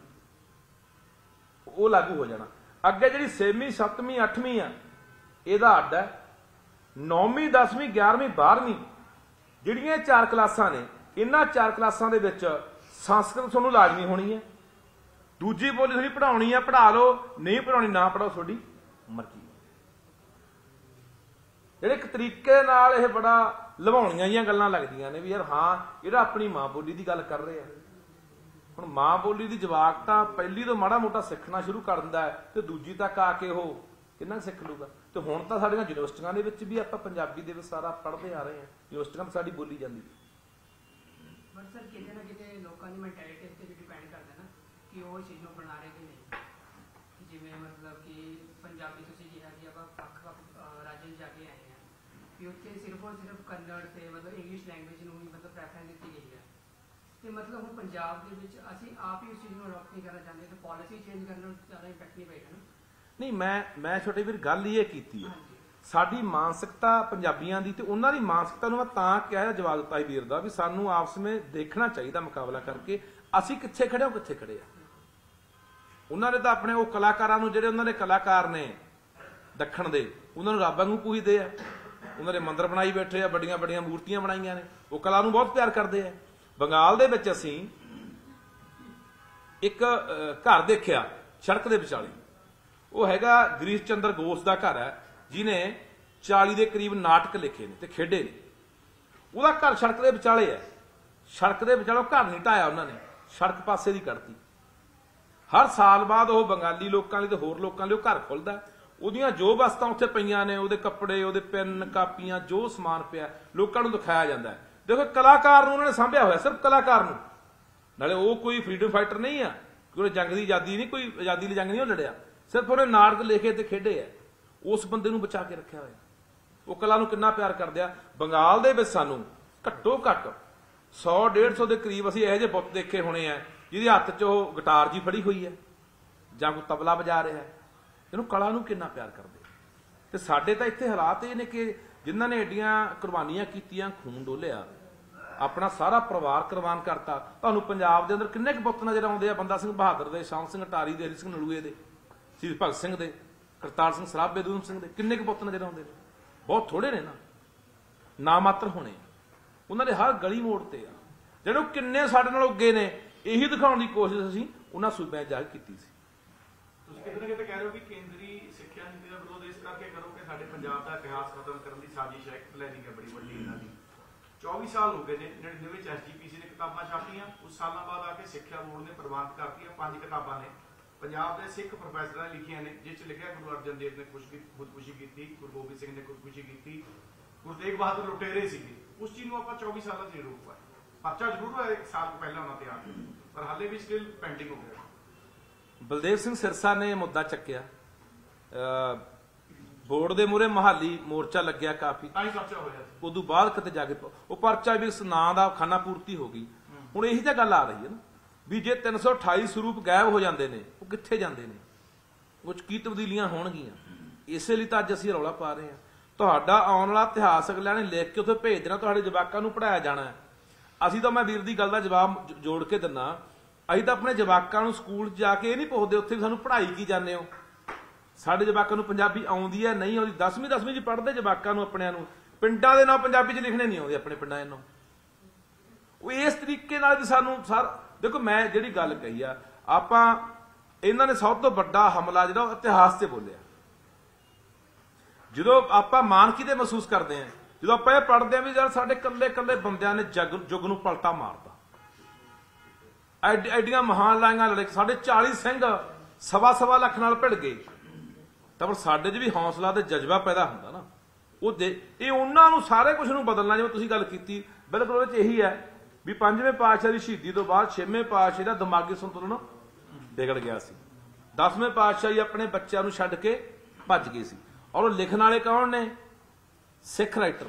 ਉਹ ਲਾਗੂ ਹੋ ਜਾਣਾ। ਅੱਗੇ ਜਿਹੜੀ ਛੇਵੀਂ, ਸੱਤਵੀਂ, ਅੱਠਵੀਂ ਆ, ਇਹਦਾ ਅੱਡ ਹੈ। ਨੌਵੀਂ, ਦਸਵੀਂ, ਗਿਆਰਵੀਂ, ਬਾਰਵੀਂ, ਜਿਹੜੀਆਂ ਚਾਰ ਕਲਾਸਾਂ ਨੇ, ਇਹਨਾਂ ਚਾਰ ਕਲਾਸਾਂ ਦੇ ਵਿੱਚ ਸੰਸਕ੍ਰਿਤ ਤੁਹਾਨੂੰ ਲਾਜ਼ਮੀ ਹੋਣੀ ਹੈ। ਦੂਜੀ ਬੋਲੀ ਤੁਸੀਂ ਪੜ੍ਹਾਉਣੀ ਆ, ਪੜ੍ਹਾ ਲਓ, ਨਹੀਂ ਪੜ੍ਹਾਉਣੀ ਨਾ ਪੜ੍ਹਾਓ, ਤੁਹਾਡੀ ਮਰਜ਼ੀ। ਜਿਹੜੇ ਇੱਕ ਤਰੀਕੇ ਨਾਲ ਇਹ ਬੜਾ ਲਵਾਉਣੀਆਂ ਜਿਹੀਆਂ ਗੱਲਾਂ ਲੱਗਦੀਆਂ ਨੇ ਵੀ ਯਾਰ ਹਾਂ ਇਹਦਾ ਆਪਣੀ ਮਾਂ ਬੋਲੀ ਦੀ ਗੱਲ ਕਰ ਰਹੇ ਆ। ਹੁਣ ਮਾਂ ਬੋਲੀ ਦੀ ਜਵਾਕ ਤਾਂ ਪਹਿਲੀ ਤੋਂ ਮਾੜਾ ਮੋਟਾ ਸਿੱਖਣਾ ਸ਼ੁਰੂ ਕਰ ਦਿੰਦਾ ਹੈ, ਤੇ ਦੂਜੀ ਤੱਕ ਆ ਕੇ ਉਹ ਕਿੰਨਾ ਸਿੱਖ ਲੂਗਾ। ਤੇ ਹੁਣ ਤਾਂ ਸਾਡੀਆਂ ਯੂਨੀਵਰਸਿਟੀਆਂ ਦੇ ਵਿੱਚ ਵੀ ਆਪਾਂ ਪੰਜਾਬੀ ਦੇ ਵਿੱਚ ਸਾਰਾ ਪੜ੍ਹਦੇ ਆ ਰਹੇ ਹਾਂ, ਯੂਨੀਵਰਸਿਟੀਆਂ ਤੋਂ ਸਾਡੀ ਬੋਲੀ ਜਾਂਦੀ ਹੈ। ਪਰ ਸਰ ਕਿਤੇ ਨਾ ਕਿਤੇ ਲੋਕਾਂ ਦੀ ਮੈਂਟੈਲਿਟੀ ਤੇ ਵੀ ਡਿਪੈਂਡ ਕਰਦਾ ਨਾ ਕਿ ਉਹ ਚੀਜ਼ ਨੂੰ ਬਣਾ ਰਹੇ ਕਿ ਨਹੀਂ। ਜਿਵੇਂ ਮਤਲਬ ਕਿ ਪੰਜਾਬੀ ਤੁਸੀਂ ਕਿਹਾ ਕਿ ਆਪਾਂ ਵੱਖ-ਵੱਖ ਰਾਜਾਂ 'ਚ ਜਾ ਕੇ ਆਏ ਹਾਂ, ਵੀ ਉੱਥੇ ਸਿਰਫ ਔਰ ਸਿਰਫ ਕੰਨੜ ਤੇ ਮਤਲਬ ਇੰਗਲਿਸ਼ ਲੈਂਗੁਏਜ ਨੂੰ ਹੀ ਮਤਲਬ ਪ੍ਰੈਫਰੈਂਸ ਦਿੱਤੀ ਗਈ ਹੈ। ਤੇ ਮਤਲਬ ਹੁਣ ਪੰਜਾਬ ਦੇ ਵਿੱਚ ਅਸੀਂ ਆਪ ਹੀ ਉਸ ਚੀਜ਼ ਨੂੰ ਅਡਾਪਟ ਨਹੀਂ ਕਰਨਾ ਚਾਹੁੰਦੇ, ਤੇ ਪਾਲਿਸੀ ਚੇਂਜ ਕਰਨ ਨਾਲ ਜ਼ਿਆਦਾ ਇੰਪੈਕਟ ਨਹੀਂ ਪਏਗਾ ਨਾ। ਨਹੀਂ, ਮੈਂ ਮੈਂ ਛੋਟੇ ਵੀਰ ਗੱਲ ਇਹ ਕੀਤੀ ਹੈ, ਸਾਡੀ ਮਾਨਸਿਕਤਾ ਪੰਜਾਬੀਆਂ ਦੀ ਤੇ ਉਹਨਾਂ ਦੀ ਮਾਨਸਿਕਤਾ ਨੂੰ ਮੈਂ ਤਾਂ ਕਿਹਾ, ਜਵਾਬ ਦਿੱਤਾ ਸੀ ਵੀਰ ਦਾ ਵੀ ਸਾਨੂੰ ਆਪਸ ਵਿੱਚ ਦੇਖਣਾ ਚਾਹੀਦਾ ਮੁਕਾਬਲਾ ਕਰਕੇ, ਅਸੀਂ ਕਿੱਥੇ ਖੜੇ ਹੋ ਕਿੱਥੇ ਖੜੇ ਆ। ਉਹਨਾਂ ਨੇ ਤਾਂ ਆਪਣੇ ਉਹ ਕਲਾਕਾਰਾਂ ਨੂੰ, ਜਿਹੜੇ ਉਹਨਾਂ ਦੇ ਕਲਾਕਾਰ ਨੇ ਦੱਖਣ ਦੇ, ਉਹਨਾਂ ਨੂੰ ਰੱਬ ਵਾਂਗੂ ਪੂਜਦੇ ਆ, ਉਹਨਾਂ ਦੇ ਮੰਦਰ ਬਣਾਈ ਬੈਠੇ ਆ, ਵੱਡੀਆਂ ਵੱਡੀਆਂ ਮੂਰਤੀਆਂ ਬਣਾਈਆਂ ਨੇ, ਉਹ ਕਲਾ ਨੂੰ ਬਹੁਤ ਪਿਆਰ ਕਰਦੇ ਆ। ਬੰਗਾਲ ਦੇ ਵਿੱਚ ਅਸੀਂ ਇੱਕ ਘਰ ਦੇਖਿਆ ਸੜਕ ਦੇ ਵਿਚਾਲੇ, ਉਹ ਹੈਗਾ ਗਰੀਸ਼ ਚੰਦਰ ਗੋਸ ਦਾ ਘਰ ਹੈ, ਜਿਹਨੇ ਚਾਲੀ ਦੇ ਕਰੀਬ ਨਾਟਕ ਲਿਖੇ ਨੇ ਤੇ ਖੇਡੇ ਨੇ। ਉਹਦਾ ਘਰ ਸੜਕ ਦੇ ਵਿਚਾਲੇ ਹੈ। ਸੜਕ ਦੇ ਵਿਚਾਲੇ ਘਰ ਨਹੀਂ ਢਾਇਆ ਉਹਨਾਂ ਨੇ, ਸੜਕ ਪਾਸੇ ਦੀ ਕੱਢਤੀ। ਹਰ ਸਾਲ ਬਾਅਦ ਉਹ ਬੰਗਾਲੀ ਲੋਕਾਂ ਲਈ ਤੇ ਹੋਰ ਲੋਕਾਂ ਲਈ ਉਹ ਘਰ ਖੁੱਲਦਾ। ਉਹਦੀਆਂ ਜੋ ਵਸਤਾਂ ਉੱਥੇ ਪਈਆਂ ਨੇ, ਉਹਦੇ ਕੱਪੜੇ, ਉਹਦੇ ਪੈਨ, ਕਾਪੀਆਂ, ਜੋ ਸਮਾਨ ਪਿਆ, ਲੋਕਾਂ ਨੂੰ ਦਿਖਾਇਆ ਜਾਂਦਾ ਹੈ। ਦੇਖੋ, ਕਲਾਕਾਰ ਨੂੰ ਉਹਨਾਂ ਨੇ ਸਾਂਭਿਆ ਹੋਇਆ, ਸਿਰਫ ਕਲਾਕਾਰ ਨੂੰ। ਨਾਲੇ ਉਹ ਕੋਈ ਫਰੀਡਮ ਫਾਈਟਰ ਨਹੀਂ ਆ, ਕੋਈ ਜੰਗ ਦੀ ਆਜ਼ਾਦੀ ਨਹੀਂ, ਕੋਈ ਆਜ਼ਾਦੀ ਲਈ ਜੰਗ ਨਹੀਂ ਉਹ ਲੜਿਆ, ਸਿਰਫ ਉਹਨੇ ਨਾਟਕ ਲਿਖੇ ਤੇ ਖੇਡੇ ਆ। ਉਸ ਬੰਦੇ ਨੂੰ ਬਚਾ ਕੇ ਰੱਖਿਆ ਹੋਇਆ। ਉਹ ਕਲਾ ਨੂੰ ਕਿੰਨਾ ਪਿਆਰ ਕਰਦੇ ਆ। ਬੰਗਾਲ ਦੇ ਵਿੱਚ ਸਾਨੂੰ ਘੱਟੋ ਘੱਟ ਸੌ ਡੇਢ ਸੌ ਦੇ ਕਰੀਬ ਅਸੀਂ ਇਹੋ ਜਿਹੇ ਬੁੱਤ ਦੇਖੇ ਹੋਣੇ ਆ ਜਿਹਦੇ ਹੱਥ 'ਚ ਉਹ ਗਿਟਾਰ ਜੀ ਫੜੀ ਹੋਈ ਹੈ ਜਾਂ ਕੋਈ ਤਬਲਾ ਵਜਾ ਰਿਹਾ ਹੈ। ਇਹਨੂੰ ਕਲਾ ਨੂੰ ਕਿੰਨਾ ਪਿਆਰ ਕਰਦੇ। ਤੇ ਸਾਡੇ ਤਾਂ ਇੱਥੇ ਹਾਲਾਤ ਇਹ ਨੇ ਕਿ ਜਿਨ੍ਹਾਂ ਨੇ ਏਡੀਆਂ ਕੁਰਬਾਨੀਆਂ ਕੀਤੀਆਂ, ਖੂਨ ਡੋਲਿਆ, ਆਪਣਾ ਸਾਰਾ ਪਰਿਵਾਰ ਕੁਰਬਾਨ ਕਰਤਾ। ਤੁਹਾਨੂੰ ਪੰਜਾਬ ਦੇ ਅੰਦਰ ਕਿੰਨੇ ਕੁ ਬੁੱਤ ਨਜ਼ਰ ਆਉਂਦੇ ਆ? ਬੰਦਾ ਸਿੰਘ ਬਹਾਦਰ ਦੇ, ਸ਼ਾਮ ਸਿੰਘ ਅਟਾਰੀ ਦੇ, ਹਰੀ ਸਿੰਘ ਨਲੂਏ ਦੇ, ਸ਼ਹੀਦ ਭਗਤ ਸਿੰਘ ਦੇ, ਕਰਤਾਰ ਸਿੰਘ ਸਰਾਭੇ, ਊਧਮ ਸਿੰਘ ਦੇ, ਕਿੰਨੇ ਕੁ ਪੁੱਤ ਨਜ਼ਰ ਆਉਂਦੇ ਨੇ? ਬਹੁਤ ਥੋੜੇ ਨੇ ਨਾ, ਨਾ ਮਾਤਰ ਹੋਣੇ। ਉਹਨਾਂ ਦੇ ਹਰ ਗਲੀ ਮੋੜ ਤੇ ਆ ਜਿਹੜੇ ਕਿੰਨੇ ਸਾਡੇ ਨਾਲ ਉੱਗੇ ਨੇ। ਇਹੀ ਦਿਖਾਉਣ ਦੀ ਕੋਸ਼ਿਸ਼ ਅਸੀਂ ਉਹਨਾਂ ਸੂਬਿਆਂ 'ਚ ਜਾ ਕੇ ਕੀਤੀ ਸੀ। ਤੁਸੀਂ ਕਿਤੇ ਨਾ ਕਿਤੇ ਕਹਿ ਰਹੇ ਹੋ ਕਿ ਕੇਂਦਰੀ ਸਿੱਖਿਆ ਨੀਤੀ ਦਾ ਵਿਰੋਧ ਇਸ ਕਰਕੇ ਕਰੋ ਕਿ ਸਾਡੇ ਪੰਜਾਬ ਦਾ ਇਤਿਹਾਸ ਖਤਮ ਕਰਨ ਦੀ ਸਾਜ਼ਿਸ਼ ਹੈ, ਪਲੈਨਿੰਗ ਹੈ ਬੜੀ ਵੱਡੀ ਇਹਨਾਂ ਦੀ। ਚੌਵੀ ਸਾਲ ਹੋ ਗਏ ਨੇ, ਨੜਿਨਵੇਂ ਵਿੱਚ ਐਸ ਜੀ ਪੀ ਸੀ ਨੇ ਕਿਤਾਬਾਂ ਛਾਪੀਆਂ, ਕੁਝ ਸਾਲਾਂ ਬਾਅਦ ਆ ਕੇ ਸਿੱਖਿਆ ਬੋਰਡ ਨੇ ਪ੍ਰਵਾਨਿਤ ਕਰਤੀਆਂ। ਪੰਜ ਕਿਤਾਬਾਂ ਨੇ ਪੰਜਾਬ ਦੇ ਸਿੱਖ ਪ੍ਰੋਫੈਸਰਾਂ ਨੇ ਲਿਖੀਆਂ ਨੇ, ਜਿਸ 'ਚ ਲਿਖਿਆ ਗੁਰੂ ਅਰਜਨ ਦੇਵ ਨੇ ਖੁਦਕੁਸ਼ੀ ਕੀਤੀ, ਗੁਰੂ ਗੋਬਿੰਦ ਸਿੰਘ ਨੇ ਖੁਦਕੁਸ਼ੀ ਕੀਤੀ, ਗੁਰੂ ਤੇਗ ਬਹਾਦਰ ਲੁਟੇਰੇ ਸੀਗੇ। ਉਸ ਚੀਜ਼ ਨੂੰ ਆਪਾਂ ਚੌਵੀ ਸਾਲਾਂ 'ਚ ਨਹੀਂ ਰੋਕ ਪਾਏ। ਪਰਚਾ ਜ਼ਰੂਰ ਹੋਇਆ ਇੱਕ ਸਾਲ ਪਹਿਲਾਂ ਉਹਨਾਂ ਤੇ ਆ ਕੇ, ਪਰ ਹਾਲੇ ਵੀ ਸਟਿਲ ਪੈਂਡਿੰਗ ਹੋ ਗਿਆ। ਬਲਦੇਵ ਸਿੰਘ ਸਿਰਸਾ ਨੇ ਮੁੱਦਾ ਚੱਕਿਆ, ਬੋਰਡ ਦੇ ਮੂਹਰੇ ਮਹਾਲੀ ਮੋਰਚਾ ਲੱਗਿਆ ਕਾਫੀ, ਤਾਂ ਹੀ ਪਰਚਾ ਹੋਇਆ। ਉਦੋਂ ਬਾਅਦ ਕਿਤੇ ਜਾ ਕੇ ਉਹ ਪਰਚਾ ਵੀ ਇਸ ਨਾਂ ਦਾ ਖਾਨਾ ਪੂਰਤੀ ਹੋ ਗਈ। ਹੁਣ ਇਹੀ ਤਾਂ ਗੱਲ ਆ ਰਹੀ ਹੈ ਨਾ ਵੀ ਜੇ ਤਿੰਨ ਸੌ ਅਠਾਈ ਸਰੂਪ ਗਾਇਬ ਹੋ ਜਾਂਦੇ ਨੇ, ਉਹ ਕਿੱਥੇ ਜਾਂਦੇ ਨੇ? ਉਹ 'ਚ ਕੀ ਤਬਦੀਲੀਆਂ ਹੋਣਗੀਆਂ? ਇਸੇ ਲਈ ਤਾਂ ਅੱਜ ਅਸੀਂ ਰੌਲਾ ਪਾ ਰਹੇ ਹਾਂ। ਤੁਹਾਡਾ ਆਉਣ ਵਾਲਾ ਇਤਿਹਾਸ ਅਗਲਿਆਂ ਨੇ ਲਿਖ ਕੇ ਉੱਥੇ ਭੇਜ ਦੇਣਾ, ਤੁਹਾਡੇ ਜਵਾਕਾਂ ਨੂੰ ਪੜ੍ਹਾਇਆ ਜਾਣਾ। ਅਸੀਂ ਤਾਂ, ਮੈਂ ਵੀਰ ਦੀ ਗੱਲ ਦਾ ਜਵਾਬ ਜੋੜ ਕੇ ਦਿੰਦਾ, ਅਸੀਂ ਤਾਂ ਆਪਣੇ ਜਵਾਕਾਂ ਨੂੰ ਸਕੂਲ 'ਚ ਜਾ ਕੇ ਇਹ ਨਹੀਂ ਪੁੱਛਦੇ ਉੱਥੇ ਵੀ ਸਾਨੂੰ ਪੜ੍ਹਾਈ ਕੀ ਜਾਂਦੇ ਹੋ। ਸਾਡੇ ਜਵਾਕਾਂ ਨੂੰ ਪੰਜਾਬੀ ਆਉਂਦੀ ਹੈ ਨਹੀਂ ਆਉਂਦੀ, ਦਸਵੀਂ ਦਸਵੀਂ 'ਚ ਪੜ੍ਹਦੇ ਜਵਾਕਾਂ ਨੂੰ ਆਪਣਿਆਂ ਨੂੰ ਪਿੰਡਾਂ ਦੇ ਨਾਂ ਪੰਜਾਬੀ 'ਚ ਲਿਖਣੇ ਨਹੀਂ ਆਉਂਦੇ ਆਪਣੇ ਪਿੰਡਾਂ ਨੂੰ। ਉਹ ਇਸ ਤਰੀਕੇ ਨਾਲ ਵੀ ਸਾਨੂੰ ਸਰ ਦੇਖੋ, ਮੈਂ ਜਿਹੜੀ ਗੱਲ ਕਹੀ ਆ, ਆਪਾਂ ਇਹਨਾਂ ਨੇ ਸਭ ਤੋਂ ਵੱਡਾ ਹਮਲਾ ਜਿਹੜਾ ਉਹ ਇਤਿਹਾਸ 'ਤੇ ਬੋਲਿਆ। ਜਦੋਂ ਆਪਾਂ ਮਾਣ ਕਿਤੇ ਮਹਿਸੂਸ ਕਰਦੇ ਹਾਂ, ਜਦੋਂ ਆਪਾਂ ਇਹ ਪੜ੍ਹਦੇ ਹਾਂ ਵੀ ਯਾਰ ਸਾਡੇ ਇਕੱਲੇ ਇਕੱਲੇ ਬੰਦਿਆਂ ਨੇ ਜਗ ਯੁੱਗ ਨੂੰ ਪਲਟਾ ਮਾਰਤਾ, ਐਡ ਐਡੀਆਂ ਮਹਾਨ ਲਾਈਆਂ ਲੜੇ, ਸਾਡੇ ਚਾਲੀ ਸਿੰਘ ਸਵਾ ਸਵਾ ਲੱਖ ਨਾਲ ਭਿੜ ਗਏ, ਤਾਂ ਪਰ ਸਾਡੇ 'ਚ ਵੀ ਹੌਸਲਾ ਤੇ ਜਜ਼ਬਾ ਪੈਦਾ ਹੁੰਦਾ ਨਾ। ਉਹ ਦੇ ਇਹ ਉਹਨਾਂ ਨੂੰ ਸਾਰੇ ਕੁਝ ਨੂੰ ਬਦਲਣਾ, ਜਿਵੇਂ ਤੁਸੀਂ ਗੱਲ ਕੀਤੀ ਬਿਲਕੁਲ ਉਹਦੇ 'ਚ ਇਹੀ ਹੈ ਵੀ ਪੰਜਵੇਂ ਪਾਤਸ਼ਾਹ ਦੀ ਸ਼ਹੀਦੀ ਤੋਂ ਬਾਅਦ ਛੇਵੇਂ ਪਾਤਸ਼ਾਹ ਦਾ ਦਿਮਾਗੀ ਸੰਤੁਲਨ ਵਿਗੜ ਗਿਆ ਸੀ। ਦਸਵੇਂ ਪਾਤਸ਼ਾਹ ਜੀ ਆਪਣੇ ਬੱਚਿਆਂ ਨੂੰ ਛੱਡ ਕੇ ਭੱਜ ਗਏ ਸੀ। ਔਰ ਉਹ ਲਿਖਣ ਵਾਲੇ ਕੌਣ ਨੇ? ਸਿੱਖ ਰਾਈਟਰ।